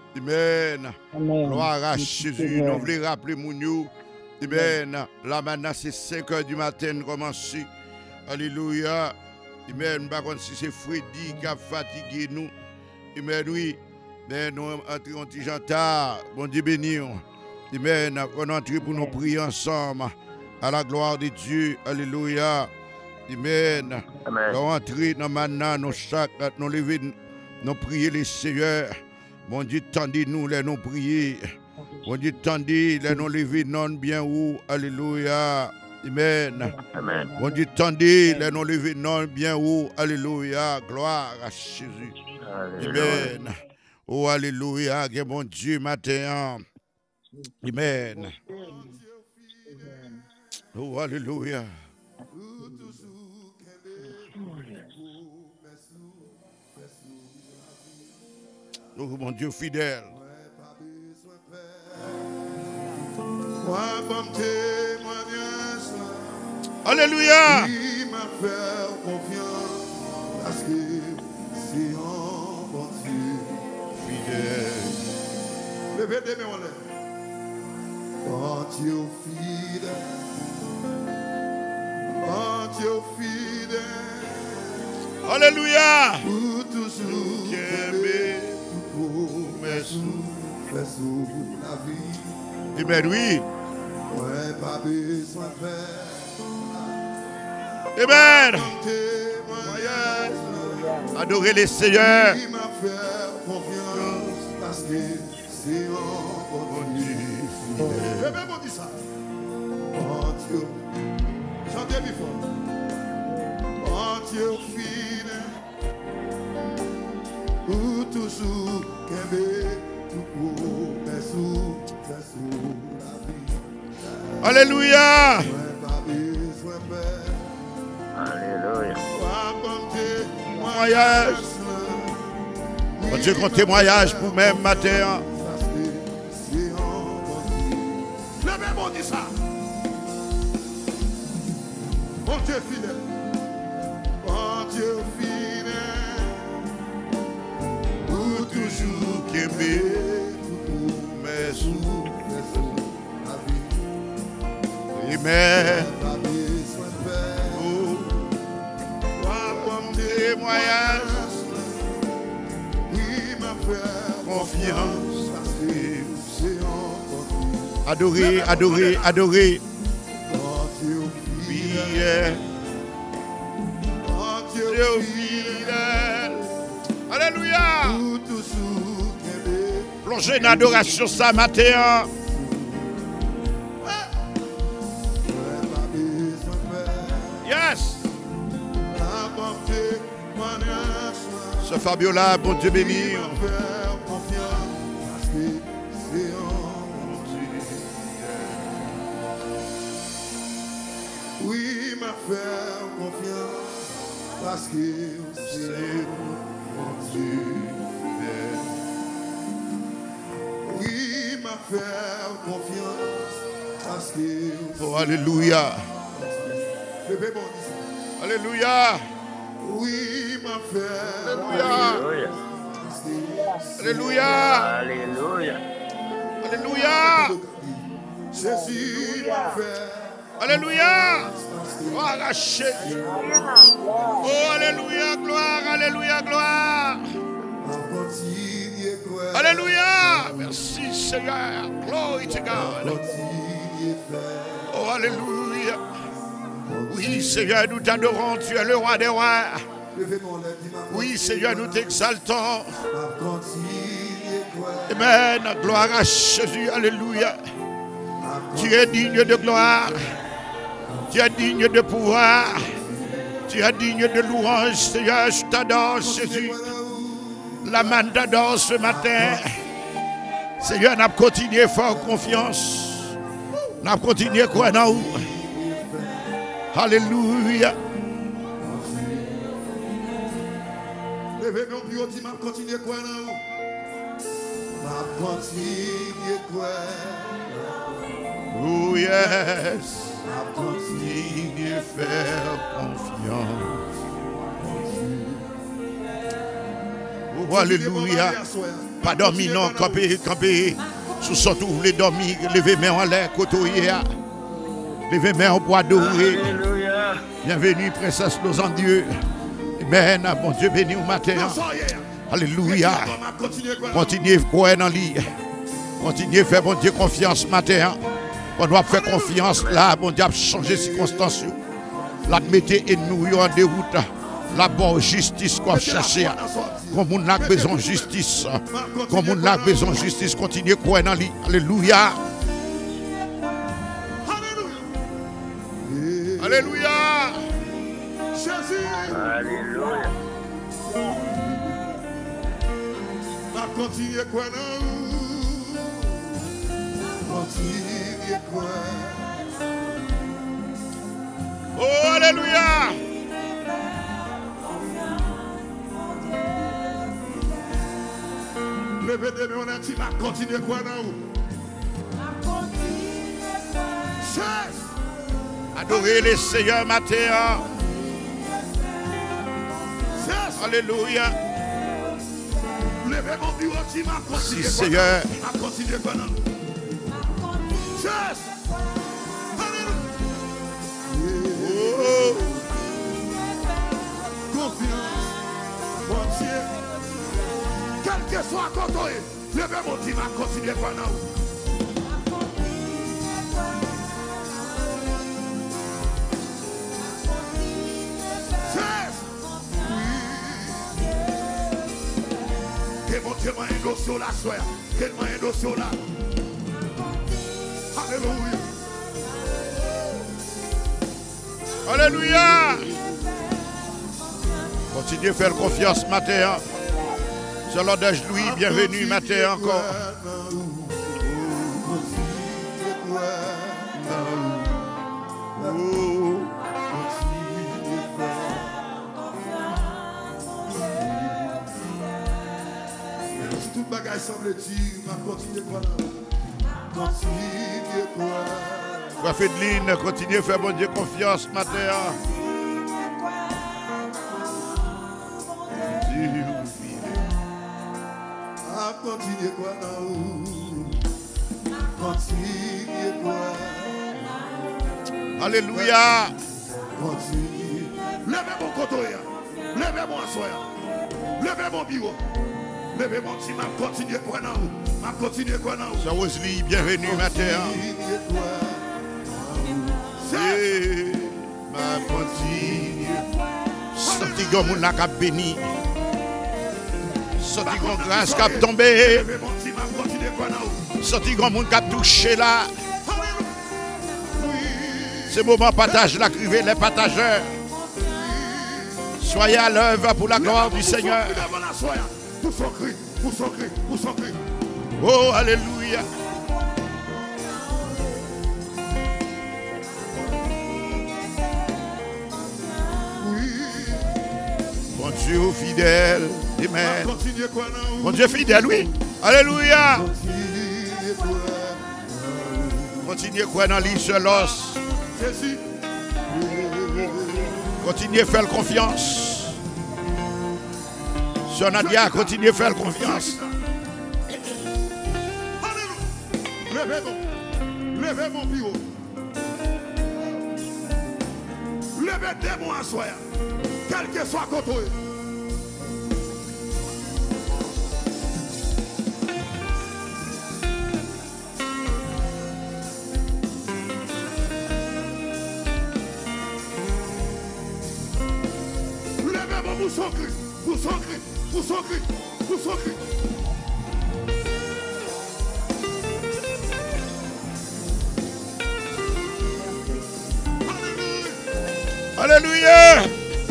Amen. Amen. Gloire à Merci, Jésus. Seigneur. Nous voulons rappeler mon nous. Amen. Là maintenant, c'est cinq heures du matin, nous commençons. Alléluia. Amen. Par contre, si c'est Freddy qui a fatigué nous. Amen, oui. Mais nous entrons un petit peu tard. Bon Dieu béni. Amen. On entre pour nous prier ensemble. À la gloire de Dieu. Alléluia. Amen. Amen. Nous entrons dans maintenant, nous chaque, nous lever Nous prions les Seigneurs. Mon Dieu, tendez-nous, les nous prier. Mon Dieu, tendez, les nous lever, non bien haut. Alléluia. Amen. Amen. Mon Dieu, tendez, les nous lever, non bien haut. Alléluia. Gloire à Jésus. Amen. Oh, alléluia. Que mon Dieu, matin. Amen. Oh, alléluia. Oh, mon Dieu fidèle. Alléluia. Il m'a fait confiance parce que c'est un bon Dieu Fidèle. Levez des mains en l'air. Bon Dieu fidèle. Bon Dieu fidèle. Alléluia. Pour toujours Qu'aimer pour mes sous, mes sous la vie. Amen, oui. Ouais, pas besoin de faire. Amen. Témoignage. Adorez les Seigneurs. Il m'a fait confiance parce que c'est un bon Dieu. Je vais vous dire ça. Bon Dieu. Chantez plus fort. Bon Dieu fidèle. Pour toujours qu'aimer tout pour mes sous, mes sous la vie. Alléluia. Ouais, pas besoin de faire. Alléluia. Témoignage. Mon Dieu, qu'on témoignage pour même matin. Parce que c'est un bon Dieu. Le même on dit ça. Bon Dieu fidèle. Bon Dieu fidèle. Pour toujours Qu'aimer pour mes sous. mes sous la vie. Amen. Pas besoin de faire. Oh, comme témoignage. Il m'a fait Confiance. parce que c'est un bon Dieu. Adorez, adorez, adorez. Bon Dieu fidèle. Fidèle. Bon Dieu Dieu fidèle. fidèle. Alléluia. Pour toujours qu'aimer. Plongez dans l'adoration ça matin. Yes. Ce Fabiola, bon Dieu béni. Oui, m'a fait confiance parce que c'est mon Dieu. Oui, m'a fait confiance parce que Oh, alléluia. le bébé dit ça. Alléluia. Oui, m'a fait Alléluia. Alléluia. parce que Alléluia. Alléluia. Alléluia. Jésus m'a fait Alléluia. parce que Gloire à Jésus. Oh, alléluia. Gloire. Alléluia. Gloire. on continue quoi. Alléluia. Merci Seigneur. Glory to God. Continue faire. Oh, alléluia. Oui, Seigneur, nous t'adorons. Tu es le roi des rois. Levez-moi les mains. Oui, Seigneur, nous t'exaltons. On continue quoi. Amen. Gloire à Jésus. Alléluia. Tu es digne de gloire. Tu es digne de pouvoir. Tu es digne de louange. Seigneur, je t'adore, Jésus. La main t'adore ce matin. Seigneur, nous continuons à faire confiance. Nous continuons à croire en nous. Alléluia. Levez-moi plus haut, dis-moi, continue quoi là. On continue quoi. Oh yes. On continue. Continue à faire confiance. Oh, alléluia. Pas dormir, non, camper, camper. Sous sorte où vous voulez dormir, levez main en l'air, côtoyer. Levez main au bois doré. Alléluia. Bienvenue, princesse nos en Dieu. Amen. Bon Dieu béni au matin. Alléluia. Continuez à croire dans lui. Continuez à faire bon Dieu confiance matin. On doit faire confiance là. Bon Dieu a changé les circonstances. Là, mettez et nous en déroute. La bonne justice qu'on cherche. Comme on a besoin de justice. Comme on a besoin de justice. Continuez à croire dans lui. Alléluia. Alléluia. Alléluia. Continuez à croire dans lui. Continuez à croire. Oh, alléluia. Levez des mains, on a dit, continuez à croire dans vous. Cesse. Adorez les Seigneurs matin. Cesse. Alléluia. Levez mon bureau, tu m'as continué. Si, Seigneur. À continuer à croire dans vous. Cesse. Oh. Confiance. Bon Dieu. Quel que soit quand on est, levez mon team à continuer par nous. Cesse. Que mon Dieu m'a un dossier là, soya. Quel m'a un dossier là. Alléluia. Alléluia. Continuez à faire confiance matin. C'est l'ordre de Louis, bienvenue matin encore. Tout bagage semble dire, ma continue quoi là. Continue quoi. Frère Fedeline, continuez à faire bon Dieu confiance matin. Continue quoi là. Continue quoi. Alléluia. Continue. Levez mon côté. Levez mon assoya. Levez mon bureau. Levez mon team. Continue quoi là. Ma continue quoi là. Sœur Wesley, bienvenue matin. C'est ma continue. Sorti comme on n'a qu'à béni. Sorti comme grâce qui a tombé. Sorti comme on qui a touché là. C'est moment partage la criée les partageurs. Soyez à l'œuvre pour la gloire du Seigneur. Pour son cri, pour son cri, pour son cri. Oh, alléluia. Bon Dieu fidèle. Amen. Bon Dieu fidèle, oui. Alléluia. Continuez quoi dans l'île sur l'os. Continuez à faire confiance. Sur Nadia, continuez à faire confiance. Levez mon, levez mon bureau. Levez des mots à soi. Quel que soit côté. Pour son cri, pour son cri, pour son cri, pour son cri. Alléluia.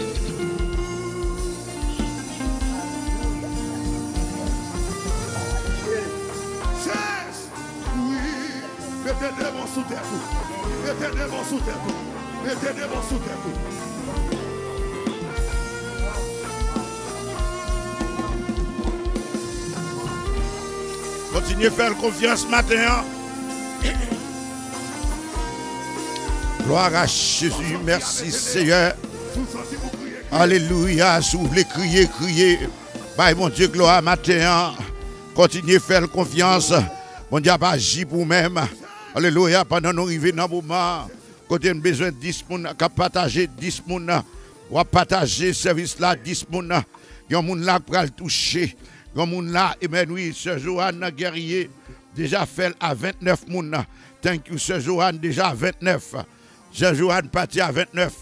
Cesse. Oui. Mettez des mots sous terre. Mettez des mots sous terre. Mettez des mots sous terre. Continuez à faire confiance matin. Gloire à Jésus. Merci Seigneur. Alléluia. Si vous voulez crier, crier. Bye mon Dieu, gloire matin. Continuez à faire confiance. Mon Dieu, pas agir pour vous-même. Alléluia. Pendant nous arriver dans le moment, quand on a besoin de dix personnes, à partager dix personnes, ou à partager ce service là, dix personnes. Il y a un monde là qui va le toucher. Comme on là, et bien oui, ce Joanne Guerrier déjà fait à vingt-neuf moun. Thank you, ce Joanne déjà à vingt-neuf. Ce Joanne parti à vingt-neuf.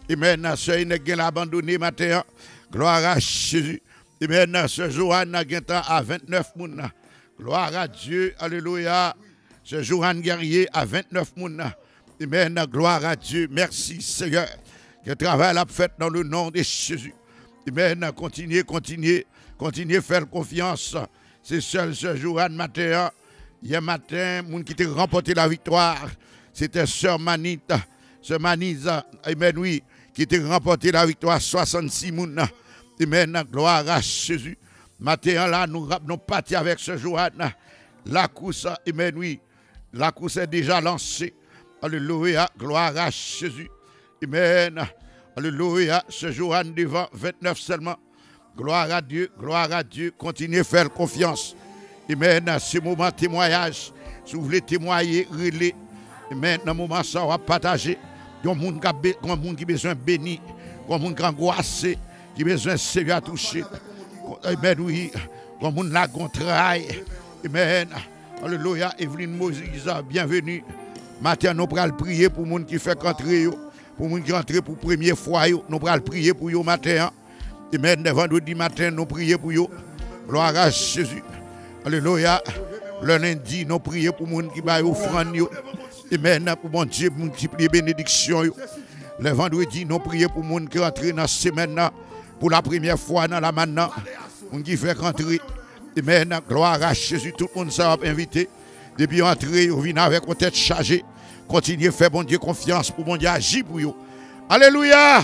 Amen. Sœur Inès l'a abandonné matin. Gloire à Jésus. Amen. Sœur Joanne a à vingt-neuf moun. Gloire à Dieu. Alléluia. Sœur Joanne Guerrier à vingt-neuf moun. Amen. Gloire à Dieu. Merci Seigneur. Que le travail a fait dans le nom de Jésus. Amen. Continuez, continuez. Continuez à faire confiance. C'est seul ce Joanne matin. Hier matin, moun qui t'a remporté la victoire, c'était Sœur Manita. Sœur Manisa, amen, oui, qui t'a remporté la victoire, soixante-six moun. Amen, gloire à Jésus. Matin là, nous nous partis avec ce Joanne. La course, amen, oui, la course est déjà lancée. Alléluia, gloire à Jésus. Amen, alléluia, ce Joanne devant vingt-neuf seulement. Gloire à Dieu, gloire à Dieu. Continuez à faire confiance. Amen. Ce moment témoignage, si vous voulez témoigner, relais. Amen. Dans ce moment, ça va partager. Il y a un monde qui a besoin de béni, il y a un monde qui a angoissé, qui a besoin de Seigneur toucher. Amen. Oui. Il y a un monde là qui travaille. Amen. Alléluia. Evelyne Moses, bienvenue. Matin, nous allons prier pour les gens qui font rentrer. Pour les gens qui rentrent pour la première fois, nous allons prier pour eux matin. Amen. Le vendredi matin, nous prions pour eux. Gloire à Jésus. Alléluia. Le lundi, nous prions pour les gens qui baillent offrande. Amen. Pour mon Dieu, multiplier bénédiction. Le vendredi, nous prions pour les gens qui rentrent dans la semaine. Pour la première fois dans la maintenant. Les gens qui font rentrer. Amen. Gloire à Jésus. Tout le monde s'est invité. Depuis entrer, vous venez avec vos têtes chargées. Continuez à faire bon Dieu confiance pour mon Dieu agir pour vous. Alléluia.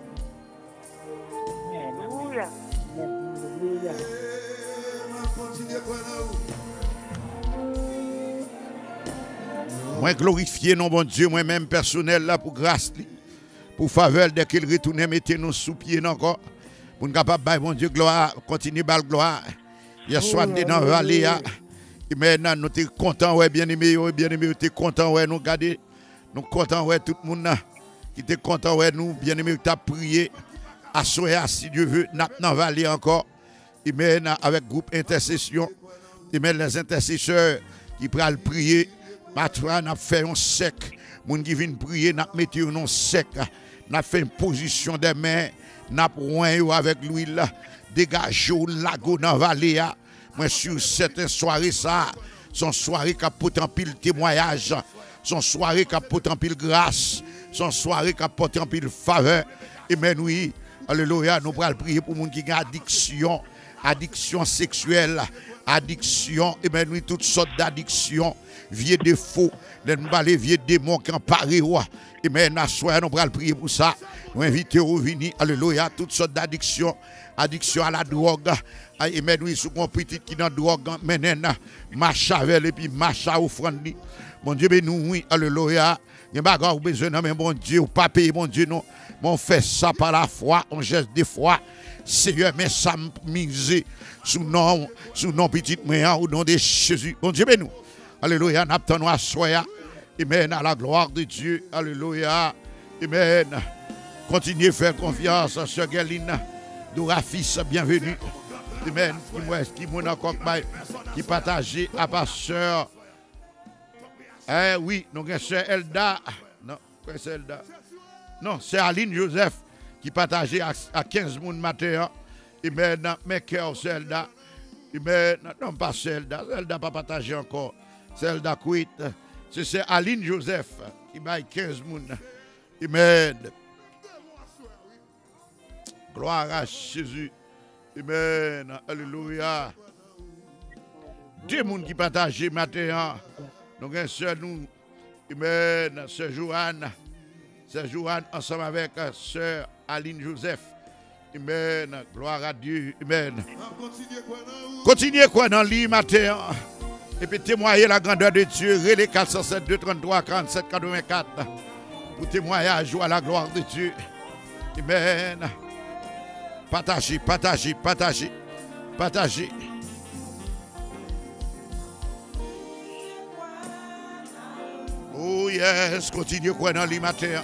Moi glorifier non bon Dieu, moi-même personnel là pour grâce, pour faveur dès qu'il retourne, mettez nous sous pied encore. Pour nous capable de bon Dieu gloire, continuer bal gloire. Hier soir dans la vallée, et maintenant nous sommes contents, ouais, bien aimé, bien aimé, nous sommes contents, ouais, nous garder, nous sommes contents, ouais, tout le monde qui était content, ouais, nous, bien aimé, qui a prié, à soir, si Dieu veut, dans la vallée encore, et maintenant avec groupe intercession, et maintenant les intercesseurs qui prennent prier. Maintenant, nous avons fait un sec. Les gens qui viennent prier, nous avons mis un sec. Nous avons fait une position des mains. Nous avons avec l'huile. Dégagé au lago dans la vallée. Moi, sur cette soirée, ça, son soirée qui a porté en pile témoignage. Son soirée qui a porté en pile grâce. Son soirée qui a porté en pile faveur. Et bien, oui, alléluia, nous allons prier pour les gens qui ont addiction. Addiction sexuelle. Addiction. Et bien, oui, toutes sortes d'addictions. Vieux défauts, les vieux démons qui ont paré. Et maintenant, soir, nous allons prier pour ça. Nous invitons à venir, alléluia, toutes sortes d'addictions. Addiction à la drogue. Et maintenant, oui, si on petit qui dans la drogue, maintenant, marche avec et puis marche à offrande. Mon Dieu, mais nous, oui, alléluia. Il n'y a pas besoin de mon Dieu, ou pas payer, mon Dieu, non. Mais on fait ça par la foi, on geste des fois. Seigneur, mais ça mise sous nom, sous nom petit moyen, au nom de Jésus. Mon Dieu, mais nous. Alléluia, nous attendons à soi. Amen, à la gloire de Dieu. Alléluia. Amen. Continuez à faire confiance à Sœur Galine. Dora fils, bienvenue. Amen. Qui m'a encore qui partage à Pasteur. Eh oui, nous avons Sœur Elda. Non, c'est Elda. Non, c'est Aline Joseph qui partage à quinze personnes matin. Amen. Mes cœurs, c'est Elda. Amen. Non, pas Elda. Elda pas partagé encore. Celle d'Aquit, c'est Aline Joseph qui baille quinze personnes. Amen. Gloire à Jésus. Amen. Alléluia. Deux personnes qui partagent matin. Nous avons sœur nous. Amen. Sœur Joanne. Sœur Joanne ensemble avec sœur Aline Joseph. Amen. Gloire à Dieu. Amen. Continuez quoi dans le lit matin. Et puis témoigner la grandeur de Dieu. Relais quatre cent sept, deux cent trente-trois, quarante-sept, quatre-vingt-quatre. Pour témoigner à joie à la gloire de Dieu. Amen. Partagez, partagez, partagez. Partagez. Oh yes, continuez quoi dans le matin.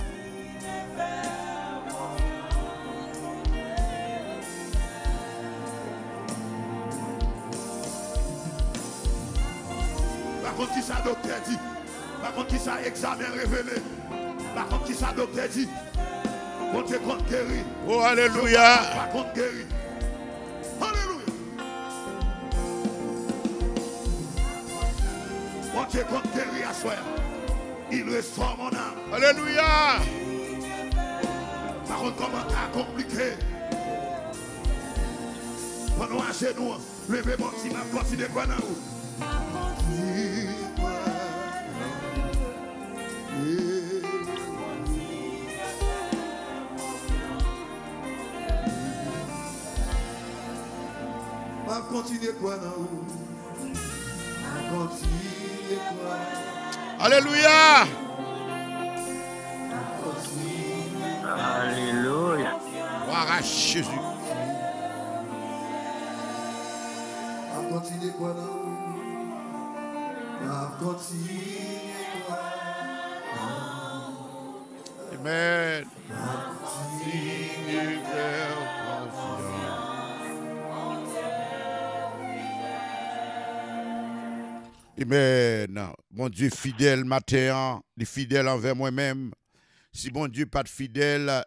Par contre, qui ça docteur dit? Par contre, qui ça examen révélé? Par contre, qui ça docteur dit? Bon Dieu compte guérir. Oh, alléluia. Pas compte guérir. Alléluia. Bon Dieu compte guérir à soi. Il restaure mon âme. Alléluia. Par contre, comment t'as compliqué? Pendant un genou, levez mon petit m'a continué quoi dans vous? M'a continué quoi dans vous? M'a continué quoi? Alléluia. Alléluia. Gloire à Jésus. M'a continué quoi dans vous? M'a continué quoi? Amen. Amen. Mon Dieu fidèle matin, il est fidèle envers moi-même. Si mon Dieu pas de fidèle,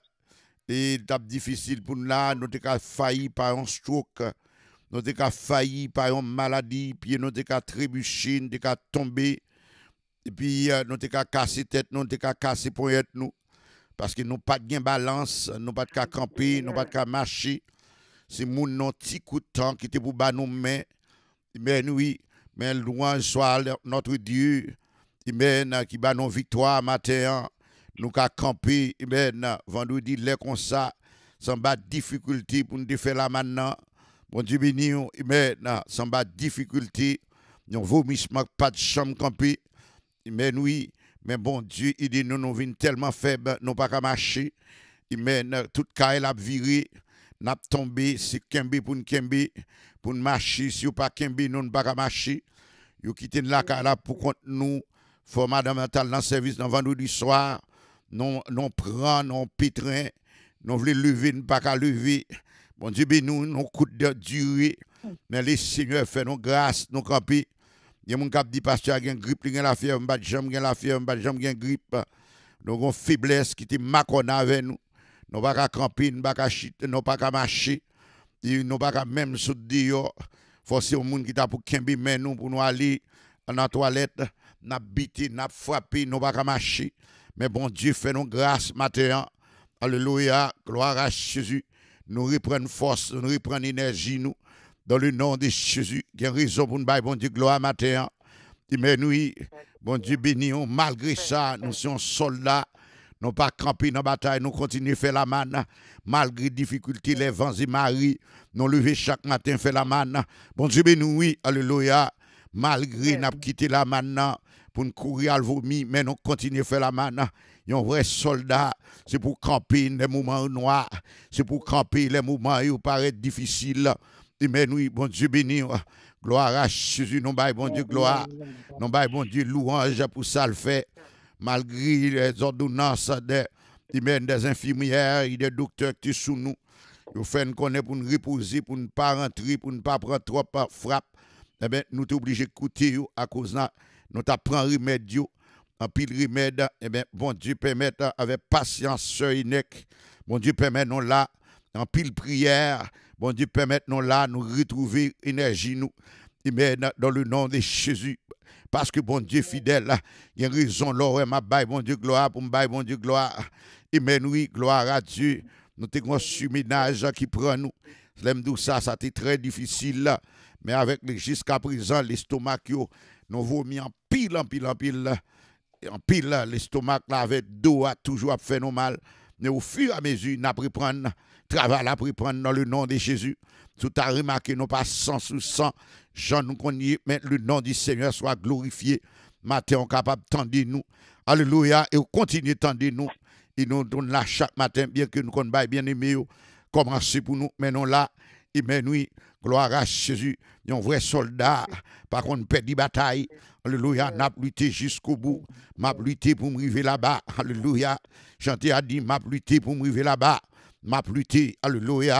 et c'est difficile pour nous là, nous avons failli par un stroke, nous avons failli par une maladie, puis nous avons trébuché, nous avons tombé, et puis nous avons cassé tête, nous avons cassé poignette nous, parce que nous n'avons pas de balance, nous n'avons pas de camper, nous n'avons pas de marcher. C'est mon non petit coup de temps qui était pour bas nos mains. Mais oui, mais louange soit notre Dieu. Amen, qui bat nos victoires matin. Nous avons campé. Amen, vendredi, là comme ça, sans pas de difficulté pour nous faire là maintenant. Bon Dieu béni, amen, sans pas de difficulté. Nous vomissons pas de chambre campé. Amen, oui. Mais bon Dieu, il dit nous nous venons tellement faibles, nous pas qu'à marcher. Amen, toute caille a viré. N'a tombé, c'est Kembe pour nous Kembe, pour nous marcher. Si vous pas Kembe, nous ne pas marcher. Vous quittez la cara pour contre nous. Faut madame mental dans le service dans vendredi soir. Nous non prend, non pétrin. Nous voulons lever, nous pas qu'à lever. Bon Dieu, ben nous, nous coup de durée. Mais les seigneurs fait nos grâces, nos camper. Il y a mon cap dit pasteur a une grippe, il y a la fièvre, m'pas jambe la fièvre, m'pas jambe grippe. Nous avons faiblesse qui était macona avec nous. Nous pas qu'à camper, nous pas qu'à chiter, nous pas qu'à marcher. Nous pas qu'à même sauter. Forcer au monde qui t'a pour kembe mais nous pour nous aller dans la toilette, n'a bité, n'a frappé, nous pas qu'à marcher. Mais bon Dieu fait nous grâce matin. Alléluia, gloire à Jésus. Nous reprenons force, nous reprenons énergie nous dans le nom de Jésus. Il y a raison pour nous bailler bon Dieu gloire matin. Mais nous, bon Dieu béni, malgré ça, nous sommes soldats. Nous pas camper dans la bataille, nous continuons à faire la manne. Malgré difficultés, les vents et marées, nous lever chaque matin, faire la manne. Bon Dieu béni, oui, alléluia. Malgré nous quitté la manne pour nous courir à le vomi, mais nous continuons à faire la manne. Il y a un vrai soldat, c'est pour camper les moments noirs, c'est pour camper les moments qui paraissent difficiles. Mais oui, bon Dieu béni, gloire à Jésus, nous baillons bon Dieu, gloire. Nous baillons bon Dieu, louange pour ça le fait. Malgré les ordonnances des, des infirmières et des docteurs qui sont sous nous, ils font qu'on est pour nous reposer, pour ne pas rentrer, pour ne pas prendre trop de frappe. Eh bien, nous sommes obligés d'écouter à cause de nous prenons remède, en pile remède. Eh bien, bon Dieu permet avec patience, sœur Inek. Bon Dieu permet nous là, en pile prière. Bon Dieu permet nous là, nous retrouver énergie, nous. Eh bien, dans le nom de Jésus. Parce que bon Dieu fidèle, il y a raison, là, ma baille, bon Dieu, gloire, pour me baille, bon Dieu, gloire. Amen, oui, gloire à Dieu. Nous avons un surménage qui prend nous. Ça, ça a été très difficile, mais avec jusqu'à présent, l'estomac, nous vomi en pile, en pile, en pile. En pile, l'estomac, avec dos, a toujours fait nous mal. Mais au fur et à mesure, nous appris prendre, travail à prendre dans le nom de Jésus. Tout a remarqué, nous pas cent sous cent. Jean nous connaît, mais le nom du Seigneur soit glorifié. Matin, on est capable de tendre nous. Alléluia. Et on continue de tendre nous. Et nous donne là chaque matin, bien que nous connaissons bien aimé. Commencez pour nous. Mais non là, et mais oui, gloire à Jésus. Il y a un vrai soldat. Par contre, perd des batailles. Alléluia. N'a lutté jusqu'au bout. M'a lutté pour me arriver là-bas. Alléluia. Chanter a dit, m'a lutté pour me arriver là-bas. M'a lutté. Alléluia.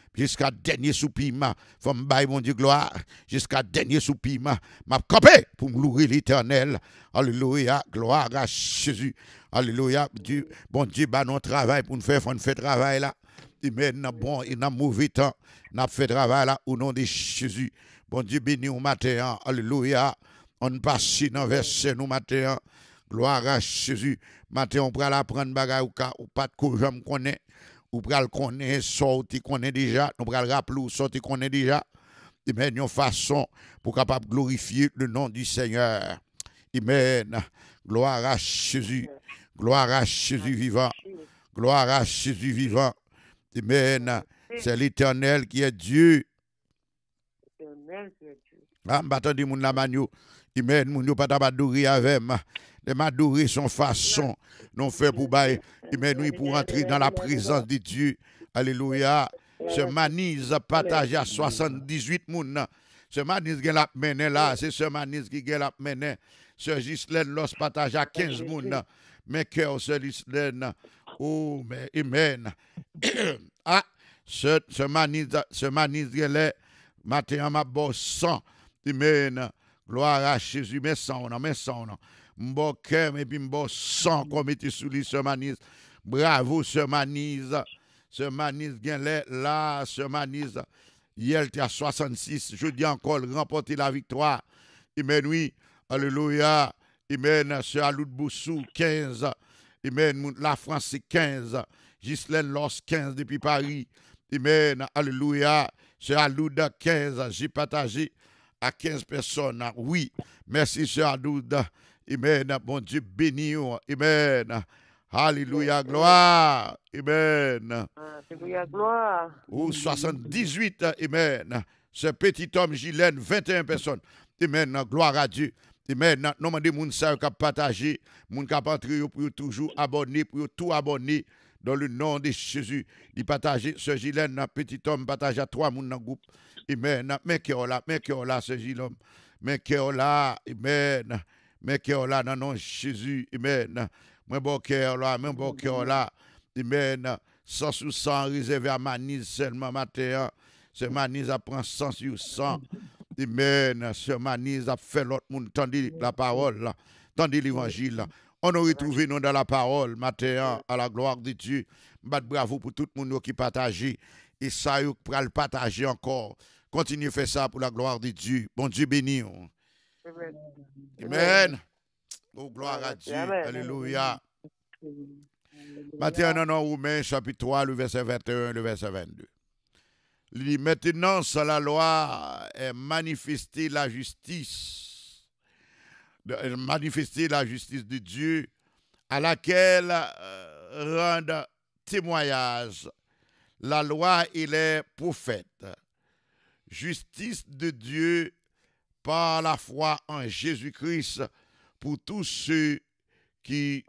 jusqu'à dernier soupir, faut me bailler, mon Dieu, gloire, jusqu'à dernier soupir, m'a campé pour me louer l'Éternel. Alléluia, gloire à Jésus. Alléluia, Dieu, bon Dieu, bah, non travail pour nous faire, faut nous faire travail là. Amen, bon, il n'a mauvais temps, n'a fait travail là, au nom de Jésus. Bon Dieu, béni au matin, alléluia. On passe dans verset nous matin, gloire à Jésus. Matin, on va apprendre bagay ou pas de quoi j'aime connaître. Ou pral connaître sorti connaît déjà, nous pral rappeler sorti connaît déjà. Amen, une façon pour capable glorifier le nom du Seigneur. Amen. Gloire à Jésus. Gloire à Jésus vivant. Gloire à Jésus vivant. Amen. C'est l'Éternel qui est Dieu. Ah, m'attendez moun la manio. Amen, moun yo pas d'adorer avec moi. Les m'adorer son façon. Non fait pour bailler. Amen, oui, pour entrer dans la présence de Dieu. Alléluia. Ce manise partagé à soixante-dix-huit moun. Ce manise qui l'a mené là, c'est ce manise qui l'a mené. Ce Gislaine los partagé à quinze moun. Mais cœur ce Gislaine. Oh, mais amen. Ah, ce, ce manise, ce manise qui est matin ma bosse sang. Amen. Gloire à Jésus, mais sang, mais sang. M'bo cœur, et puis m'bo sang comme était sous lui, ce manise. Bravo, ce manise. Ce manise, là, ce manise. Hier, il était à soixante-six. Je dis encore, remporter la victoire. Amen, oui. Alléluia. Amen. Ce Aloud Boussou, quinze. Amen. La France, c'est quinze. Gislaine Los, quinze depuis Paris. Amen. Alléluia. Ce Aloud, quinze. J'ai partagé à quinze personnes. Oui. Merci, ce Aloud. Amen. Bon Dieu béni. Amen. Alléluia, gloire. Amen. Alléluia, gloire. Ou soixante-dix-huit. Amen. Ce petit homme Gilène, vingt et une personnes. Amen. Gloire à Dieu. Amen. Non, mais des gens qui ont partagé, des gens qui ont entré pour toujours abonner, pour tout abonner dans le nom de Jésus. Il partage ce Gilène, petit homme, partage à trois personnes dans le groupe. Amen. Mais qui est là, mais qui est là, ce Gilène. Mais qui est là. Amen. Mais qui est là dans le nom de Jésus. Amen. Moi, bon cœur là, même bon cœur là. Amen. cent sur cent réservé à Manise seulement matin. Ce Manise a pris cent sur cent. Amen. Ce Manise a fait l'autre monde tandis la parole, tandis l'évangile. On a retrouvé nous dans la parole matin à la gloire de Dieu. Bravo pour tout le monde qui partage. Et ça, vous pourrez le partager encore. Continuez à faire ça pour la gloire de Dieu. Bon Dieu béni. Amen. Amen. Oh, gloire à Dieu. Amen. Alléluia. Matthieu dans Romains chapitre trois, le verset vingt et un, le verset vingt-deux. Il dit, maintenant, sur la loi est manifestée la justice, manifester la justice de Dieu, à laquelle euh, rendent témoignage la loi et les prophètes. Justice de Dieu par la foi en Jésus-Christ pour tous ceux qui,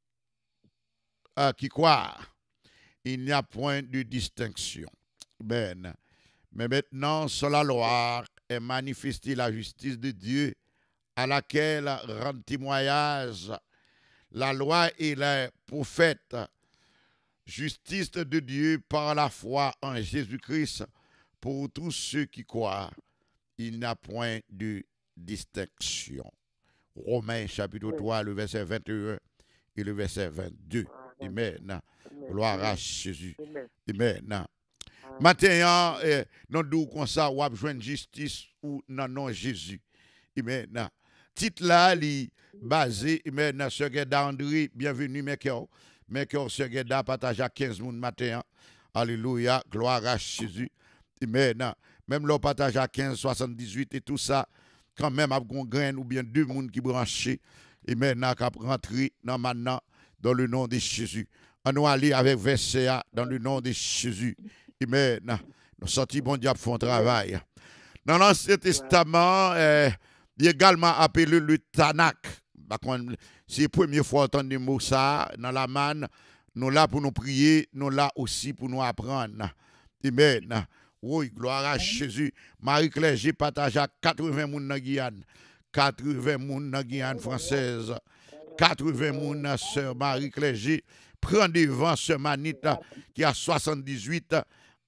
euh, qui croient. Il n'y a point de distinction. Ben. Mais maintenant, sur la loi est manifestée la justice de Dieu, à laquelle rend témoignage la loi et les prophètes. Justice de Dieu par la foi en Jésus-Christ pour tous ceux qui croient. Il n'y a point de distinction. Romains chapitre trois, le verset vingt et un et le verset vingt-deux. Amen. Gloire à Jésus. Amen. Maintenant, eh, nous disons comme ça, on a besoin de justice ou non, non, Jésus. Amen. Titre là, il basé, amen, sur Guéda André, bienvenue, mes cœurs. Mes cœurs, sur Guéda, partage à quinze personnes matin. Alléluia, gloire à Jésus. Amen. Même le partage à quinze, soixante-dix-huit et tout ça, quand même, avec un grain ou bien deux personnes qui branchent. Amen, qui rentrer maintenant dans le nom de Jésus. On va aller avec verset dans le nom de Jésus. Amen. Nous sortis, bon Dieu, font travail. Dans l'Ancien Testament, eh, il est également appelé le Tanakh. C'est la première fois qu'on entend mot ça dans la manne. Nous là pour nous prier, nous là aussi pour nous apprendre. Amen. Oui, gloire à Jésus. Marie-Claire, j'ai partagé à quatre-vingts personnes dans Guyane. quatre-vingts personnes dans Guyane française. quatre-vingts personnes, sœur Marie-Claire, j'ai prend devant ce manite qui a soixante-dix-huit.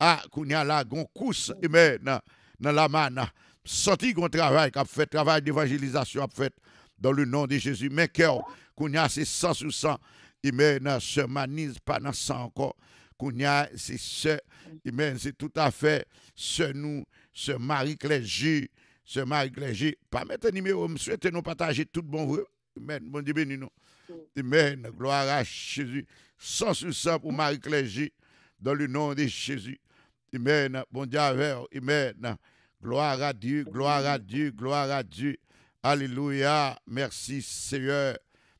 Ah, qu'on y a là, gon course, amen, dans la manne. Sorti qu'on travail, qu'a fait travail d'évangélisation, a fait dans le nom de Jésus. Mais cœur, qu'on y a, c'est cent sur cent. Amen, se manise pas dans sang encore. Qu'on y a, c'est ce, amen, c'est tout à fait ce nous, ce Marie Clergé, ce Marie Clergé. Pas mettre un numéro, je souhaite nous partager tout bon vrai. Amen, bon Dieu béni nous. Amen, gloire à Jésus. cent sur cent pour Marie Clergé, dans le nom de Jésus. Amen, bon Dieu avec, amen. Gloire à Dieu, gloire à Dieu, gloire à Dieu. Alléluia, merci Seigneur.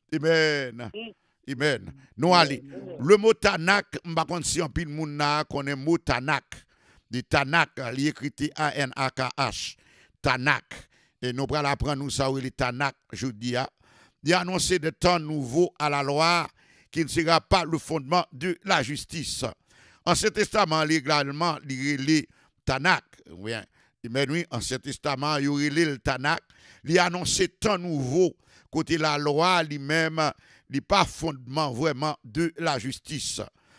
Amen. Amen. Nous allons. Le mot Tanak, je ne sais pas si on pile moun na connaît le mot Tanak. De Tanak, il est écrit T A N A K H. Tanak. Et nous allons apprendre nous ça, le Tanak, je dis. Il a annoncé de temps nouveau à la loi qui ne sera pas le fondement de la justice. Ancien Testament, légalement, il y a Tanak. Oui, mais oui, Ancien Testament, il y a le Tanak. Il a annoncé temps nouveau côté la loi, lui-même, il n'est pas fondement vraiment de la justice.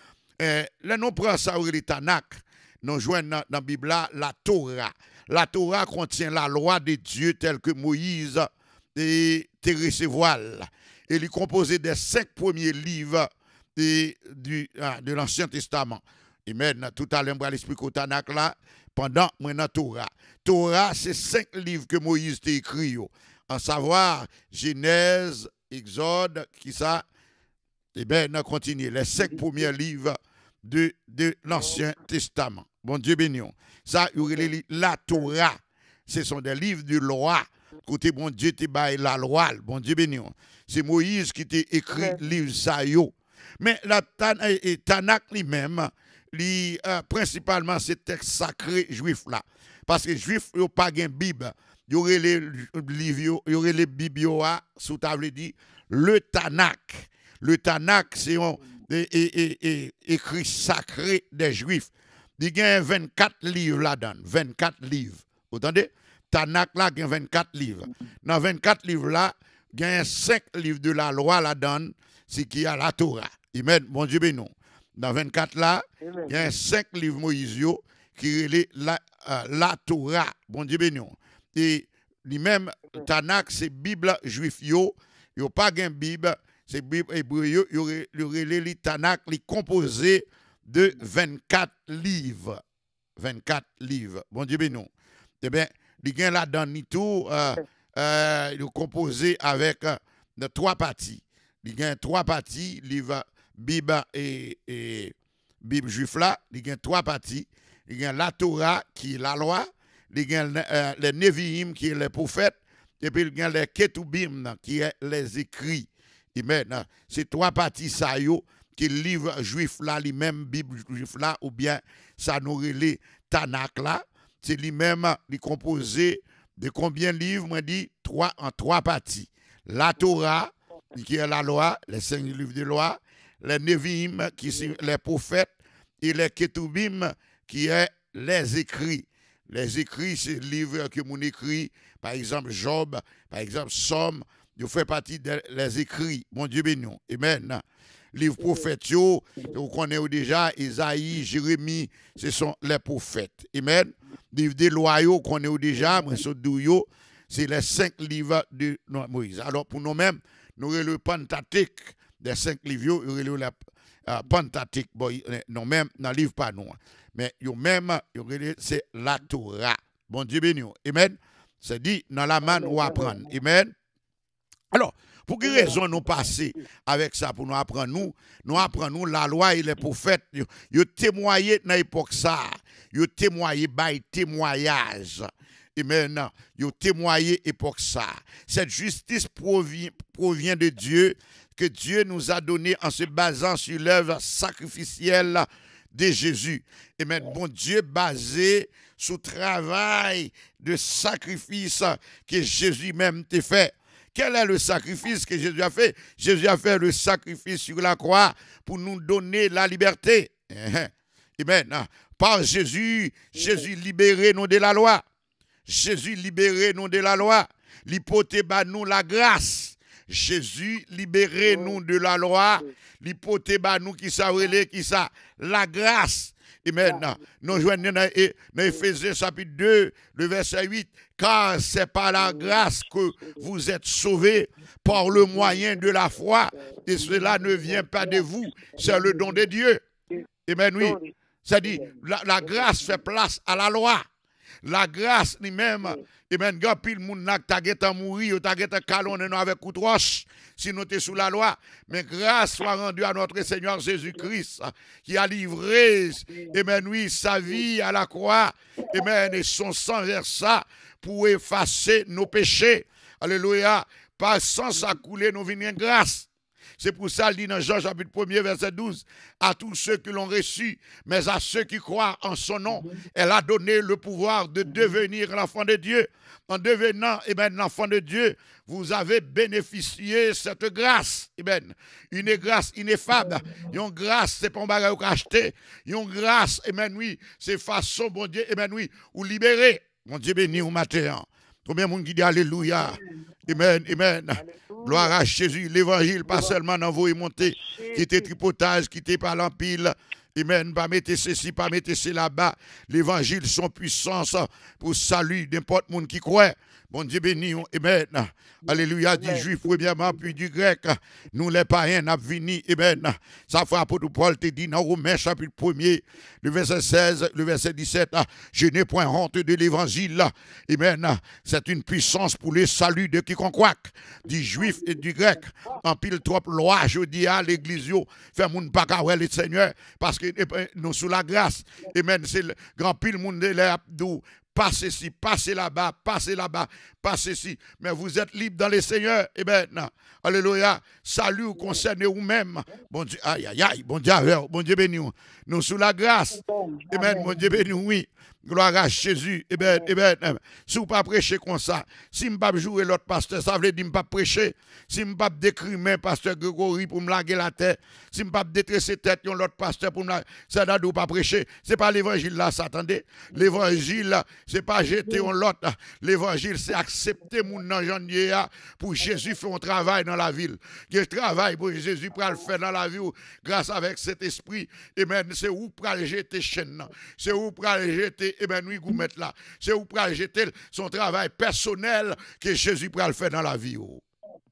Et là, nous prenons ça, le Tanak, nous joignons dans la Bible la Torah. La Torah contient la loi de Dieu telle que Moïse et recevoir. Elle est composée des cinq premiers livres de, du, de l'Ancien Testament. Et maintenant, tout à l'heure, je vais l'expliquer au Tanak là, pendant la Torah. Torah, c'est cinq livres que Moïse a écrits. En savoir, Genèse, Exode, qui ça? Eh bien, on continue. Les cinq premiers livres de, de l'Ancien Testament. Bon Dieu béni. Ça, la Torah, ce sont des livres de loi. Côté bon Dieu, te bail la loi. Bon Dieu béni. C'est Moïse qui t'a écrit le livre ça yo. Mais la Tanakh lui-même, li, euh, principalement, c'est texte sacré juif là. Parce que les juifs n'ont pas de Bible. Il y aurait les livres, il y aurait les Bibles, sous table dit, le Tanakh. Le Tanakh, c'est un écrit sacré des juifs. Il y a vingt-quatre livres là-dedans. vingt-quatre livres. Vous entendez? Tanakh là, il y a vingt-quatre livres. Dans vingt-quatre livres là, il y a cinq livres de la loi là-dedans, c'est qui a la Torah. Amen. Bon Dieu béni. Dans vingt-quatre là, il y a cinq livres Moïse qui relèvent la, euh, la Torah. Bon Dieu béni. Et lui-même, Tanakh, c'est Bible juif yo. Il n'y a pas de Bible, c'est Bible hébreu. Il y aurait le Tanakh, il est composé de vingt-quatre livres. vingt-quatre livres. Bon Dieu béni. Eh bien, il y a là-dedans, tout, euh, euh, il est composé avec euh, de trois parties. Il y a trois parties, livre Bible et, et Bible juif là, il y a trois parties. Il y a la Torah qui est la loi, il y a euh, les Nevi'im qui est les prophètes, et puis il y a les Ketubim qui est les écrits. Amen. C'est trois parties ça yo qui livre juif là, lui-même Bible juif là, ou bien ça nous relève Tanakh là, c'est lui-même il composé de combien de livres? Moi dit trois en trois parties. La Torah qui est la loi, les cinq livres de loi, les Nevi'im qui sont les prophètes et les Ketubim qui est les écrits. Les écrits, c'est le livre que mon écrit, par exemple Job, par exemple Somme, ils font partie des écrits. Mon Dieu béni. Amen. Livre prophètes, vous connaissez déjà Isaïe, Jérémie, ce sont les prophètes. Amen. Livre des lois, vous connaissez déjà, c'est les cinq livres de Moïse. Alors pour nous-mêmes, nous avons le Pentateuque des cinq livres, nous avons le Pentateuque, nous-mêmes, dans le livre pas nous. Mais nous-mêmes, c'est la Torah. Bon Dieu béni. Amen. C'est dit dans la main où apprendre. Amen. Alors, pour quelle raison nous passer avec ça pour nous apprendre nous, nous apprenons la loi et les prophètes, ils témoigné dans l'époque ça, ils témoigné by témoignage. Amen. Ils témoigné époque ça. Cette justice provient, provient de Dieu que Dieu nous a donné en se basant sur l'œuvre sacrificielle de Jésus. Amen. Bon Dieu basé sur le travail de sacrifice que Jésus même t'a fait. Quel est le sacrifice que Jésus a fait? Jésus a fait le sacrifice sur la croix pour nous donner la liberté. Amen. Par Jésus, Jésus libéré nous de la loi. Jésus libéré nous de la loi. L'hypothèse nous la grâce. Jésus libéré nous de la loi. L'hypothèse nous qui ça qui ça la grâce. Amen. Nous joignons dans Éphésiens chapitre deux, le verset huit. Car c'est par la grâce que vous êtes sauvés par le moyen de la foi. Et cela ne vient pas de vous, c'est le don de Dieu. Amen, oui. C'est-à-dire, la, la grâce fait place à la loi. La grâce lui-même, amen, quand pile moun nak ta geta mouri, ou ta geta calonné avec coup de roche, si nous sommes sous la loi, mais grâce soit rendue à notre Seigneur Jésus-Christ, qui a livré, amen, oui, sa vie à la croix, amen, et son sang versa pour effacer nos péchés. Alléluia. Par sang ça coulé, nous venons grâce. C'est pour ça qu'il dit dans Jean chapitre un, verset douze, à tous ceux qui l'ont reçu, mais à ceux qui croient en son nom, elle a donné le pouvoir de devenir l'enfant de Dieu. En devenant eh ben, l'enfant de Dieu, vous avez bénéficié cette grâce. Eh ben, une grâce ineffable. Une grâce, c'est pas un bagage qu'on acheter. Une grâce, eh ben, oui, c'est façon, bon Dieu, eh ben, oui, ou libérer. Mon Dieu béni au matin. Combien de monde qui dit Alléluia? Amen, amen. Gloire à Jésus. L'évangile, pas seulement dans vos montées, qui était tripotage, qui était par l'empile. Amen. Pas mettre ceci, pas mettre ceci là-bas. L'évangile, son puissance pour salut n'importe monde qui croit. Bon Dieu béni, amen. Alléluia, du juif premièrement, puis du grec. Nous les païens, n'a vini, amen. Ça fait apôtre Paul te dit dans Romains chapitre premier, le verset seize, le verset dix-sept. Je n'ai point honte de l'évangile, amen. C'est une puissance pour le salut de quiconque, du juif et du grec. En pile trop loi, je dis à l'église, fait moun pas kawel le Seigneur, parce que nous sous la grâce, amen. C'est le grand pile monde de l'abdou. Passez ici, passez là-bas, passez là-bas, passez ici. Mais vous êtes libre dans le Seigneur. Eh bien, alléluia. Salut ou concerne vous-même. Bon Dieu, aïe, aïe, aïe, bon Dieu, bon Dieu béni. Nous sous la grâce. Eh bien, bon Dieu béni, oui. Gloire à Jésus. Eh bien, eh bien, si vous ne pas prêcher comme ça, si je ne pas jouer l'autre pasteur, ça veut dire que je ne pas prêcher. Si je ne pas décrimer pasteur Grégory pour me laguer la tête, si je ne pas détresser tête l'autre pasteur pour me laguer, ça ne doit pas prêcher. Ce n'est pas l'évangile là, ça, attendez. L'évangile, ce n'est pas jeter en l'autre. L'évangile, c'est accepter mon enjeu pour Jésus faire un travail dans la ville. Que travail pour Jésus pour le faire dans la vie grâce avec cet esprit. Et bien, c'est où pour aller jeter chaîne. C'est où pour aller jeter. Eh bien, nous, vous mettez là. C'est où pour jeter son travail personnel que Jésus pourra le faire dans la vie. Oh.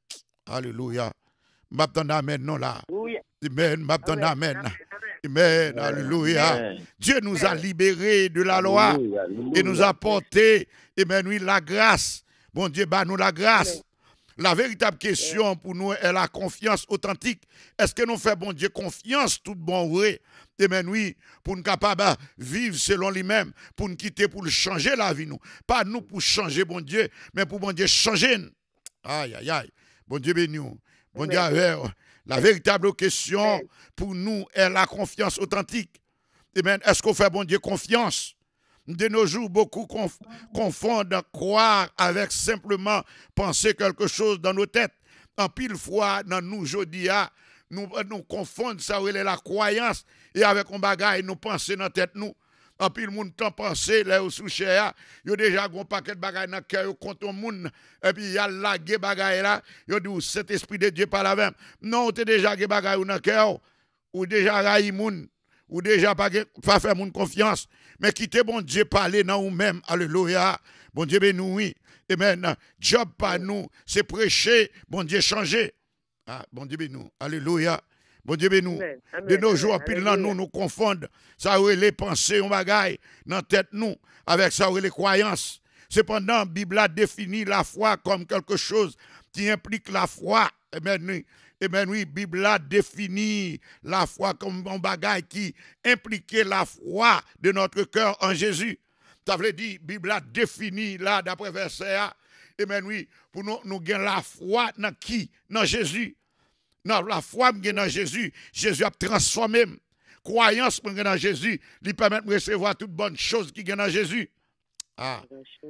Alléluia. M'attends amen, non là. Amen, m'attends amen. Amen, alléluia. Dieu nous a libérés de la loi et nous a porté, eh bien, oui, la grâce. Bon Dieu, bah nous la grâce. La véritable question pour nous est la confiance authentique. Est-ce que nous faisons, bon Dieu, confiance tout bon vrai? Eh bien, oui, pour nous capables de vivre selon lui-même, pour nous quitter, pour changer la vie, nous. Pas nous pour changer, bon Dieu, mais pour, bon Dieu, changer. Aïe, aïe, aïe. Bon Dieu béni. Bon Dieu, la véritable question pour nous est la confiance authentique. Eh bien, est-ce qu'on fait, bon Dieu, confiance? De nos jours, beaucoup conf confondent croire avec simplement penser quelque chose dans nos têtes. En pile fois, dans nous, aujourd'hui, nous, nous confondons ça avec la croyance et avec un bagage, nous pensons dans la tête, nous. En pile, le monde t'en pensé, là, au sous-cher, il y a déjà un paquet de bagages dans le cœur contre le monde, et puis il y a la gué bagages là, il y a dit, cet esprit de Dieu par la même. Non, tu as déjà gué bagages dans le cœur, ou déjà raï le monde, ou déjà pas faire mon confiance. Mais quittez bon Dieu parler dans nous-mêmes. Alléluia. Bon Dieu béni oui. Amen. Job par nous, c'est prêcher. Bon Dieu changer. Ah, bon Dieu béni. Alléluia. Bon Dieu béni. De nos jours, pile dans nous, nous confondons. Ça aurait les pensées, on bagaille dans la tête nous, avec ça aurait les croyances. Cependant, la Bible a défini la foi comme quelque chose qui implique la foi. Amen. Oui. Eh bien oui, la Bible a défini la foi comme un bagage qui impliquait la foi de notre cœur en Jésus. Ça veut dire, la Bible a défini là, d'après verset A, eh bien oui, pour nous, nous gagner la foi dans qui? Dans Jésus. Non, la foi dans Jésus, Jésus a transformé. Croyance dans Jésus, lui permet de recevoir toutes bonnes choses qui gagnent dans Jésus. Ah.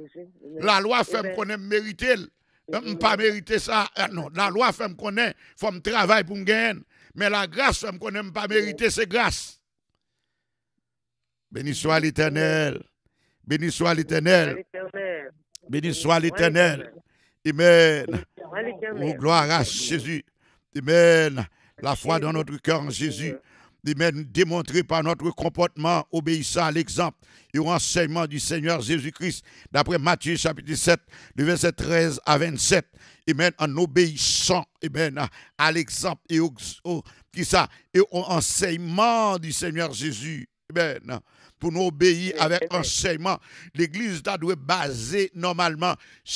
La loi fait me connaître mériter. Je ne pas mériter ça. Non, la loi fait me connaître, il faut me travailler pour me gagner. Mais la grâce fait me connaître, je pas mériter, c'est grâce. Béni soit l'Éternel. Béni soit l'Éternel. Béni soit l'Éternel. Amen. Oh, gloire à Jésus. Amen. La foi dans notre cœur en Jésus. Amen, démontrer par notre comportement obéissant à l'exemple et au enseignement du Seigneur Jésus-Christ, d'après Matthieu chapitre sept, le verset treize à vingt-sept. Amen, en obéissant, amen, à l'exemple et au, au, qui ça, et au enseignement du Seigneur Jésus. Amen. Pour nous obéir avec enseignement, l'Église doit baser normalement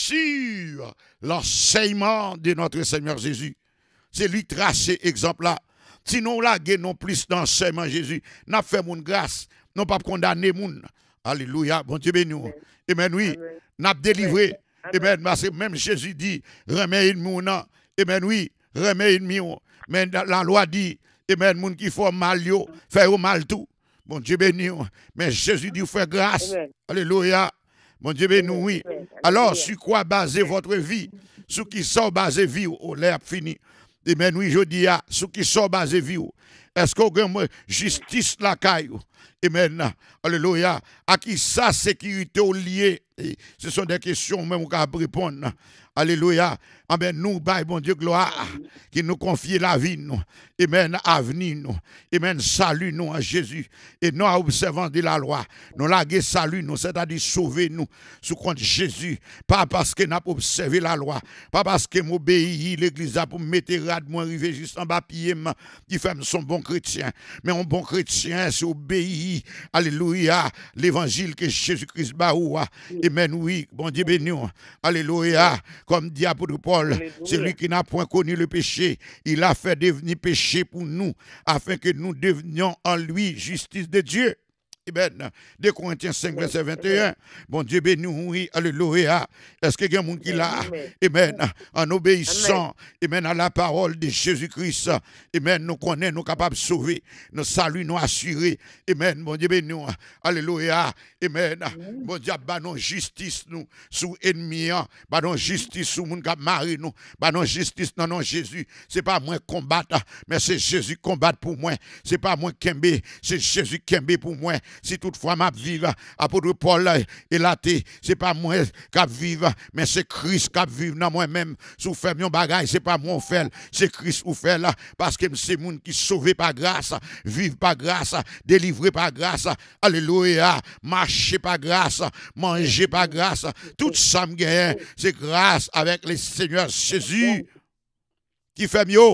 sur l'enseignement de notre Seigneur Jésus. C'est lui tracer exemple là. Sinon, là, non plus d'enseignement Jésus. N'a fait mon grâce, non pas condamner moun. Alléluia, bon Dieu béni. Amen, oui, n'a délivré. Amen, parce que même Jésus dit, remets une moun. Amen, oui, remets une moun. Mais la loi dit, amen, moun qui fait mal yo, fait au mal tout. Bon Dieu béni. Mais Jésus dit, fait grâce. Amen. Alléluia. Bon Dieu béni, oui. Alors, sur quoi baser votre vie? Sur qui sont basé vie au l'air fini. Amen, oui, je dis, sur qui sont basés vie. Est-ce qu'on a justice la caille? Amen. Alléluia. À qui sa sécurité au lié? Ce sont des questions même qu'on peut répondre. Alléluia. Amen. Nous, bah, bon Dieu, gloire, qui nous confie la vie, nous. Amen. Avenir, nous. Amen. Salut, nous, en Jésus. Et nous, observant de la loi, nous laguer salut, nous, c'est-à-dire sauver nous, sous compte Jésus. Pas parce que nous avons observé la loi, pas parce que nous obéis l'église pour me mettre rad, moi, arriver juste en bas, pied, qui fait son bon chrétien. Mais un bon chrétien, c'est obéir, alléluia, l'évangile que Jésus-Christ baoua. Amen. Oui, bon Dieu béni. Alléluia. Comme dit apôtre Paul, c'est lui qui n'a point connu le péché. Il a fait devenir péché pour nous, afin que nous devenions en lui justice de Dieu. Amen. deux Corinthiens cinq, verset vingt et un. Bon Dieu béni, oui, alléluia. Est-ce qu'il y a un monde qui l'a? Amen. En obéissant, amen, à la parole de Jésus-Christ. Amen. Nous connaissons, nous capables de sauver. Nous saluons, nous assurer. Amen. Bon Dieu béni, alléluia. Amen. Bon Dieu, bah non justice nous sous ennemi. Bah non justice sous moun k'ap mari nous. Bah non justice non non Jésus. C'est pas moi combattre, mais c'est Jésus combattre pour moi. C'est pas moi kembe, c'est Jésus kembe pour moi. Si toutefois m'a vivre, apôtre Paul et laté, c'est pas moi qui vivre, mais c'est Christ qui vivre dans moi-même. Si vous faites mon bagage, c'est pas moi qui fait, c'est Christ qui fait là, parce que c'est moun qui sauvé par grâce, vivre par grâce, délivré par grâce, alléluia, marcher par grâce, manger par grâce, tout ça me gagne, c'est grâce avec le Seigneur Jésus qui fait mieux.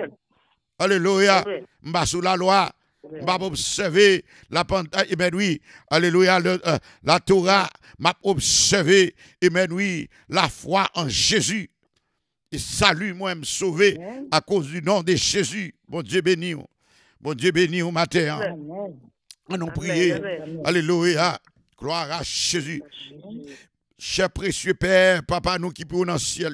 Alléluia, m'ba sous la loi. M'a observé la pantaille, et ben oui, alléluia, le, euh, la Torah, m'a observé, et ben oui, la foi en Jésus. Et salut, moi, me sauver à cause du nom de Jésus. Bon Dieu béni, bon Dieu béni au matin. On nous prie, alléluia, gloire à Jésus. Cher précieux Père, Papa, nous qui pour dans le ciel.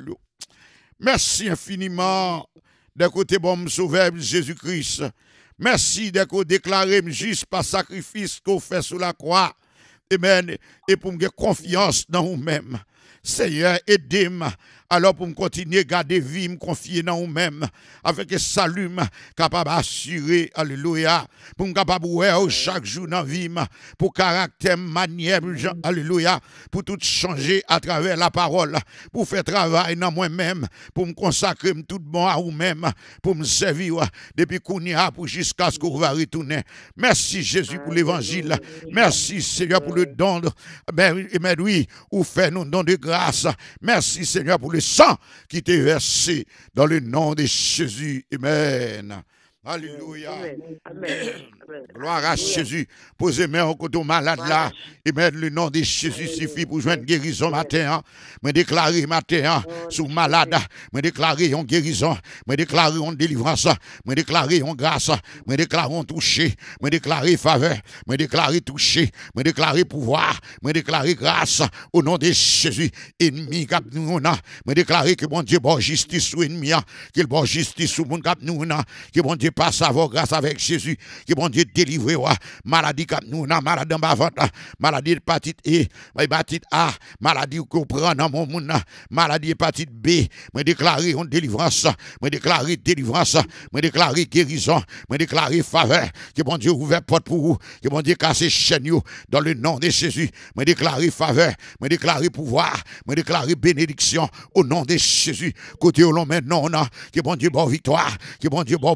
Merci infiniment d'un côté bon sauveur Jésus-Christ. Merci d'être déclaré juste par sacrifice qu'on fait sous la croix. Amen. Et pour me faire confiance dans vous-même. Seigneur, aidez-moi. Alors pour me continuer à garder vie, me confier dans vous-même. Avec un salut capable d'assurer. Alléluia. Pour me capable de chaque jour dans la vie. Pour caractère, manière. Alléluia. Pour tout changer à travers la parole. Pour faire travail dans moi-même. Pour me consacrer tout bon à vous-même. Pour me servir depuis qu'on y a pour jusqu'à ce qu'on va retourner. Merci Jésus pour l'évangile. Merci Seigneur pour le don. Mais oui, vous faites nous don de grâce. Merci Seigneur pour le sang qui t'est versé dans le nom de Jésus. Amen. Alléluia. Amen. Gloire à Jésus. Posez main au côté malade là. Amen. Le nom de Jésus suffit pour joindre guérison matin. Me déclarer matin sous malade. Me déclarer en guérison. Me déclarer en délivrance. Me déclarer en grâce. Me déclarer en toucher. Me déclarer faveur. Me déclarer toucher. Me déclarer pouvoir. Me déclarer grâce au nom de Jésus. Ennemi cap nous na. Me déclarer que bon Dieu bon justice sur ennemi. Qu'il bon justice sur mon cap nous na. Que bon Dieu passe avoir grâce avec Jésus. Que bon Dieu délivre maladie cap nous na, maladie dans ma ventre, maladie hépatite E, hépatite A, maladie qu'on prend dans mon monde, maladie hépatite B, me déclarer en délivrance, me déclarer délivrance, me déclarer guérison, me déclarer faveur, que bon Dieu ouvre porte pour vous, que bon Dieu casse chaîne dans le nom de Jésus, me déclarer faveur, me déclarer pouvoir, me déclarer bénédiction au nom de Jésus, côté au long maintenant, que bon Dieu bon victoire, que bon Dieu bon pouvoir,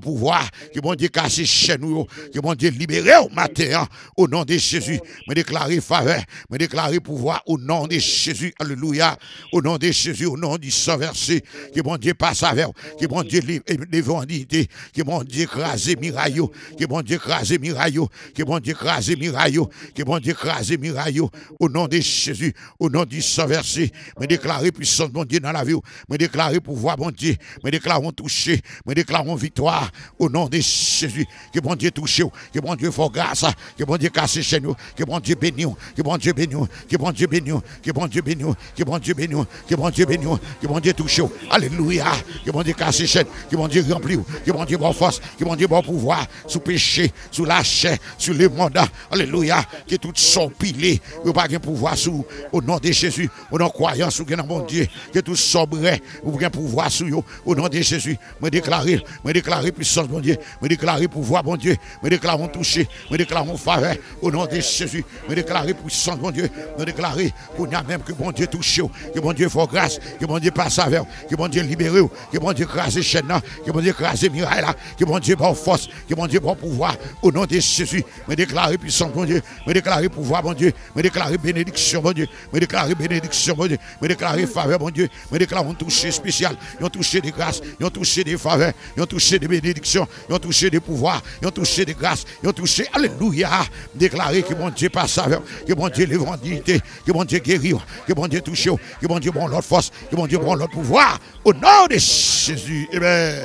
que bon Dieu casse chez nous, que bon Dieu libéré au matin, au nom de Jésus. Me déclarer faveur, me déclarer pouvoir au nom de Jésus. Alléluia. Au nom de Jésus, au nom du Saint-Versé, que bon Dieu passe avec, que bon Dieu l'évangile, que bon Dieu crase miraillot, que bon Dieu crase miraillot, que bon Dieu crase miraillot, que bon Dieu crase miraillot, au nom de Jésus, au nom du Saint-Versé, me déclarer puissance, bon Dieu, dans la vie, me déclarer pouvoir, bon Dieu, me déclarons toucher, me déclarons victoire, au nom de Jésus, que bon Dieu touche, que bon Dieu fasse grâce, que bon Dieu casse chez nous, que bon Dieu bénisse, que bon Dieu bénisse, que bon Dieu bénisse, que bon Dieu bénisse, que bon Dieu bénisse, que bon Dieu bénisse, que bon Dieu touche, alléluia, que bon Dieu casse chaîne, que bon Dieu remplit, que bon Dieu bon force, que bon Dieu bon pouvoir, sous péché, sous la chair, sur le monde, alléluia, que tout sont pilés, que pas de pouvoir sous, au nom de Jésus, au nom de croyance, au nom de mon Dieu, que tout sobre, ou bien pouvoir sous eux, au nom de Jésus, me déclarer, me déclarer puissance, mon Dieu, me déclarer pouvoir, mon Dieu, me déclarer toucher, me déclarer faveur, au nom de Jésus, me déclarer puissance, mon Dieu, me déclarer qu'on a même que bon Dieu touche, que bon Dieu fasse grâce, que bon Dieu passe avec, que bon Dieu libère, que bon Dieu crase chaîne, que bon Dieu crase miraille, que bon Dieu bon force, que bon Dieu bon pouvoir, au nom de Jésus, me déclarer puissance, mon Dieu, me déclarer pouvoir, mon Dieu, me déclarer bénédiction, mon Dieu, me déclarer bénédiction, mon Dieu, me déclarer faveur, mon Dieu, me déclarer un toucher spécial, un toucher de grâce, un toucher de faveur, un toucher de bénédiction, un toucher de pouvoir, un toucher de grâce, un toucher, alléluia, déclarer que mon Dieu passe avec, que mon Dieu l'évangile, que mon Dieu guérit, que mon Dieu touche, que mon Dieu bon l'autre force, que mon Dieu bon l'autre pouvoir, au nom de Jésus, amen.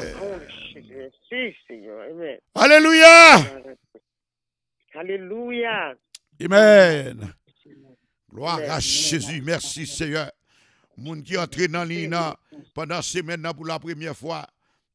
Alléluia. Alléluia. Amen. Gloire à Jésus. Merci Seigneur. Moun qui entre dans l'ina pendant semaine pour la première fois.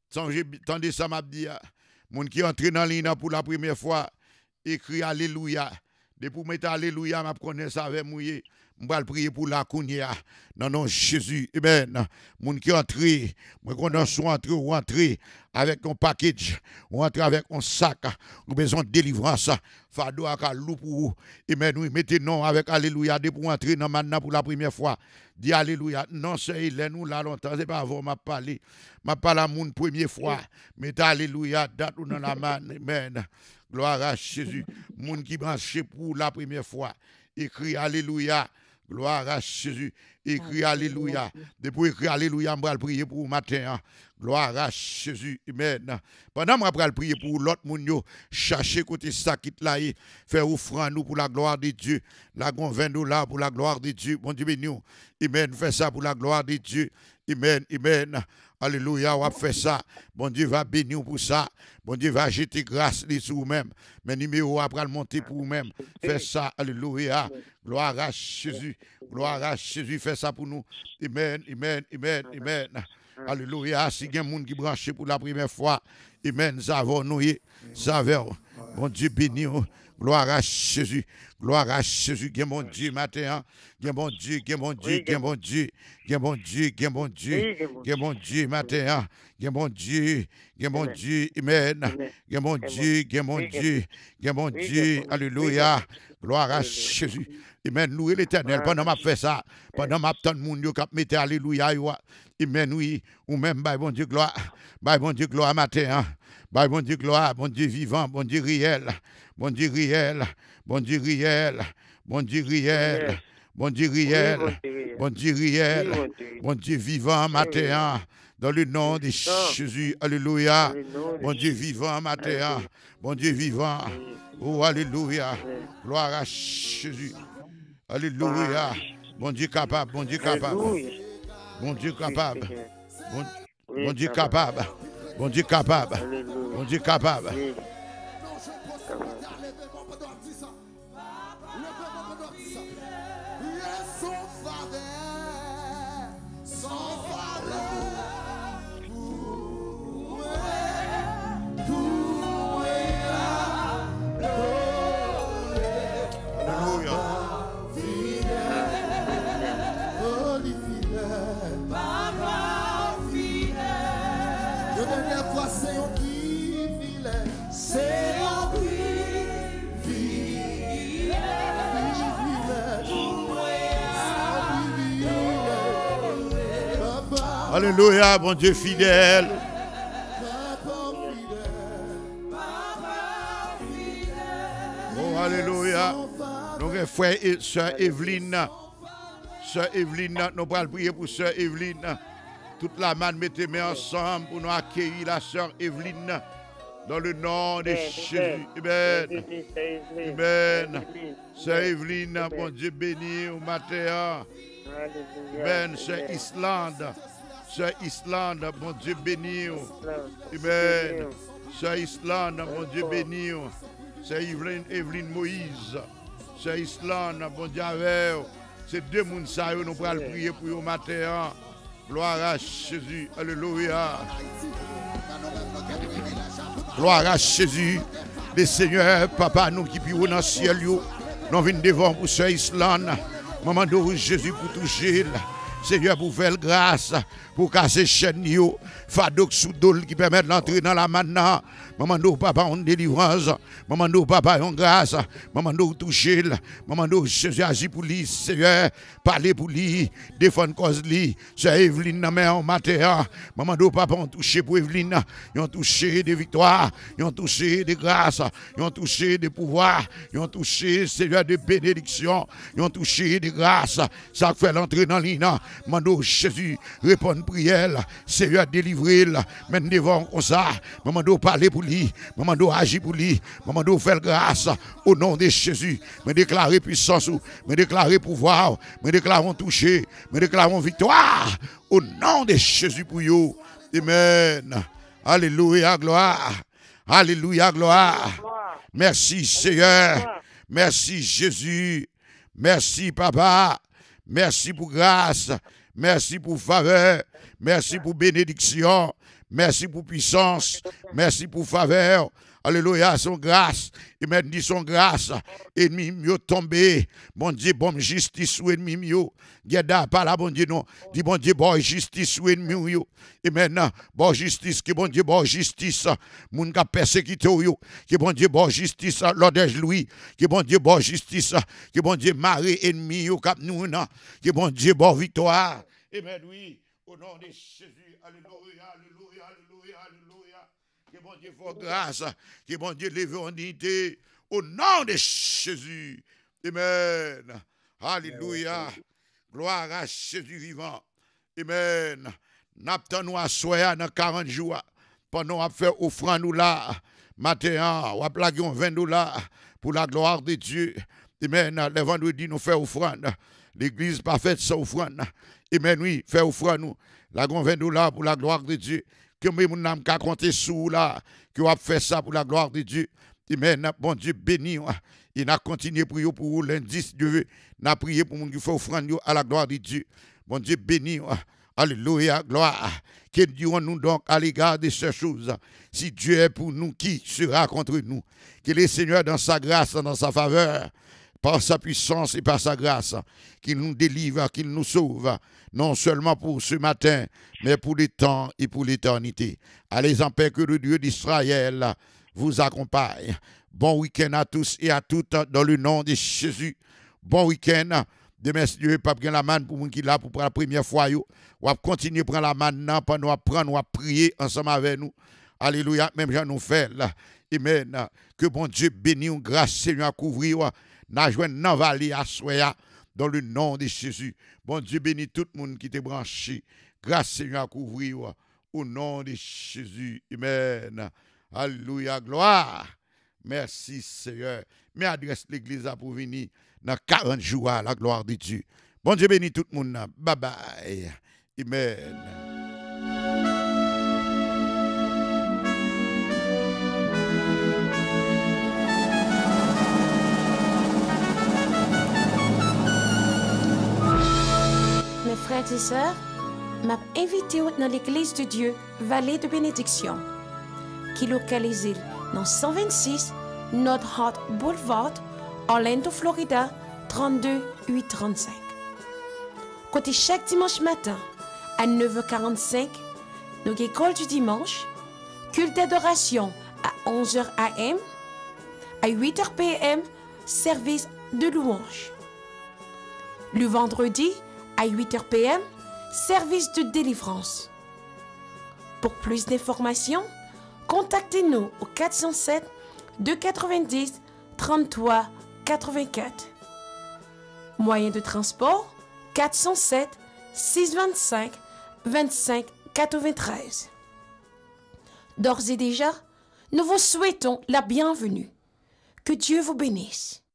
Tendez ça m'a dit. Moun qui entre dans l'ina pour la première fois. Écrit Alléluia. Depuis pour mettre Alléluia, m'a connaît ça avec moi. Je vais prier pour la kounia. Non, non, Jésus. Amen. Moun qui entre, moi qu'on soit entré ou entrer avec un package, ou entrer avec un sac, ou besoin de délivrance. Fado à loup pour vous. Amen. Oui, mettez non avec Alléluia. Dès pour entrer dans maintenant pour la première fois. Dis Alléluia. Non, c'est il est nous là longtemps. C'est pas avant m'a parlé. M'a parlé à mon première fois. Mettez Alléluia. Date ou dans la main. Amen. Gloire à Jésus. Moun qui branché pour la première fois. Écrit Alléluia. Gloire à Jésus. Écrit Alléluia. Depuis écrit Alléluia, je vais prier pour vous matin. Gloire à Jésus. Amen. Pendant que je vais prier pour l'autre monde, chercher côté ça qui là, faire offrande nous pour la gloire de Dieu. La vingt dollars pour la gloire de Dieu. Bon Dieu béni. Amen. Fais ça pour la gloire de Dieu. Amen. Amen. Alléluia, on va faire ça. Bon Dieu va bénir pour ça. Bon Dieu va jeter grâce sur vous-même. Mais numéro après le monter pour vous-même. Fais ça. Alléluia. Gloire à Jésus. Gloire à Jésus. Fais ça pour nous. Amen. Amen. Amen. Amen. Alléluia. Si il y a un monde qui branche pour la première fois. Amen. Ça va nous. Ça va. Bon Dieu béni. Gloire à Jésus. Gloire à Jésus. Bien mon Dieu matin. Bien mon Dieu. Bien mon Dieu. Bien mon Dieu. Bien mon Dieu. Bien mon Dieu. Bien mon Dieu matin. Bien mon Dieu. Bien mon Dieu. Amen. Bien mon Dieu. Bien mon Dieu. Bien mon Dieu. Alléluia. Gloire à Jésus. Amen. Louez l'Éternel. Pendant que je fais ça, pendant que je mon Dieu qui mette Alléluia. Amen. Oui. Ou même, bah, bon Dieu, gloire. Bah, bon Dieu, gloire matin. Bah, bon Dieu, gloire. Bon Dieu vivant. Bon Dieu réel. Bon Dieu réel. Bon Dieu réel. Bon Dieu réel. Bon Dieu réel. Bon Dieu réel. Bon Dieu vivant matin. Dans le nom de Jésus. Alléluia. Bon Dieu vivant matin. Bon Dieu vivant. Oh, alléluia. Gloire à Jésus. Alléluia. Bon Dieu capable. Bon Dieu capable. Bon Dieu capable. Bon, bon Dieu capable. Bon Dieu capable. Bon Dieu capable. Alléluia, bon Dieu fidèle. Alléluia. Nous avons frère et sœur Evelyne. Sœur Evelyne, nous allons prier pour sœur Evelyne. Toute la manne, mettez-moi ensemble pour nous accueillir la sœur Evelyne. Dans le nom de Jésus. Amen. Amen. Sœur Evelyne, bon Dieu béni au matin. Amen. Sœur Islande. Sœur Islande, bon Dieu béni. Amen. Sœur Islande, bon Dieu béni. Sœur Evelyne, Evelyne Moïse. Sœur Islande, bon Dieu avec. C'est deux mouns ça, nous allons prier pour au matin. Gloire à Jésus. Alléluia. Gloire à Jésus. Le Seigneur, Papa, nous qui vivons dans le ciel, nous venons devant pour ce Islande. Maman de Jésus pour toucher. Seigneur, pour faire grâce, pour casser chaîne, Fadok Soudol qui permet d'entrer dans la manna. Maman de Papa, on délivrance. Maman de Papa, on grâce. Maman de toucher. Maman de Jésus agit pour lui. Seigneur, parler pour lui. Défendre cause lui. C'est Evelyne, en matin. Maman de Papa, on touché pour Evelyne. Ils ont touché des victoires. Ils ont touché des grâces. Ils ont touché des pouvoirs. Ils ont touché, Seigneur, des bénédictions. Ils ont touché des grâces. Ça fait l'entrée dans l'Ina. Maman Jésus, répond prière. Seigneur, délivrez. Même devant comme ça. Maman de parler pour lui. Maman de agir pour lui. Maman de faire grâce au nom de Jésus. Me déclarer puissance. Me déclarer pouvoir. Me déclarons toucher. Me déclarons victoire. Au nom de Jésus pour vous. Amen. Alléluia, gloire. Alléluia, gloire. Merci Seigneur. Merci Jésus. Merci Papa. Merci pour grâce. Merci pour faveur. Merci pour bénédiction. Merci pour puissance. Merci pour faveur. Alléluia, son grâce. Il m'a dit son grâce. Ennemi mieux tombé. Bon Dieu, bon justice ou ennemi mieux. Geda pas là, bon Dieu, non. Dit bon Dieu, bon justice ou ennemi mieux. Et maintenant, bon justice, que bon Dieu, bon justice. Moun ka persécuté ou que bon Dieu, bon justice. L'ordre Louis. Que bon Dieu, bon justice. Que bon Dieu, maré ennemi ou cap nous, non. Que bon Dieu, bon victoire. Amen, oui. Au nom de Jésus. Alléluia, alléluia, alléluia, alléluia. Que bon Dieu fasse grâce. Que bon Dieu lève en unité. Au nom de Jésus. Amen. Alléluia. Gloire à Jésus vivant. Amen. N'attendons à soya dans quarante jours. Pendant à faire offrande nous là. Matin, on a plagué vingt dollars pour la gloire de Dieu. Amen. Le vendredi, nous faisons offrande. L'église pas faite sans offrande. Amen. Oui, fait offrande nous. La vingt dollars pour la gloire de Dieu. Que nous n'avons qu'à compter sous là. Que a fait ça pour la gloire de Dieu. Amen. Bon Dieu béni. Il a continué pour vous pour l'indice Dieu. Il a prié pour nous qui fait offrande à la gloire de Dieu. Bon Dieu béni. Alléluia, gloire. Que dirons-nous donc à l'égard de ces choses? Si Dieu est pour nous, qui sera contre nous? Que le Seigneur, dans sa grâce, dans sa faveur, par sa puissance et par sa grâce, qu'il nous délivre, qu'il nous sauve, non seulement pour ce matin, mais pour les temps et pour l'éternité. Allez en paix, que le Dieu d'Israël vous accompagne. Bon week-end à tous et à toutes dans le nom de Jésus. Bon week-end. Demain, si Dieu pas prendre la manne pour nous qui là pour la première fois, yo, on va continuer à prendre la manne pendant nous prendre, on va prier ensemble avec nous. Alléluia, même gens nous fait là. Amen. Que bon Dieu bénisse, grâce Seigneur à couvrir, n'a joué dans vallée à soya dans le nom de Jésus. Bon Dieu bénisse tout le monde qui t'est branché. Grâce Seigneur à couvrir au nom de Jésus. Amen. Alléluia, gloire. Merci Seigneur. Mais adresse l'église pour venir dans quarante jours à la gloire de Dieu. Bon Dieu bénit tout le monde. Bye bye. Amen. Mes frères et sœurs, m'a invité dans l'église de Dieu, Vallée de Bénédiction, qui est localisée dans cent vingt-six North Hart Boulevard, Orlando, Florida, trente-deux huit trente-cinq. Côté chaque dimanche matin, à neuf heures quarante-cinq, nous avons école du dimanche, culte d'adoration à onze heures a m, à huit heures p m, service de louange. Le vendredi, à huit heures p m, service de délivrance. Pour plus d'informations, contactez-nous au quatre cent sept deux cent quatre-vingt-dix trente-trois quatre-vingt-quatre. Moyen de transport quatre cent sept six cent vingt-cinq vingt-cinq quatre-vingt-treize. D'ores et déjà, nous vous souhaitons la bienvenue. Que Dieu vous bénisse.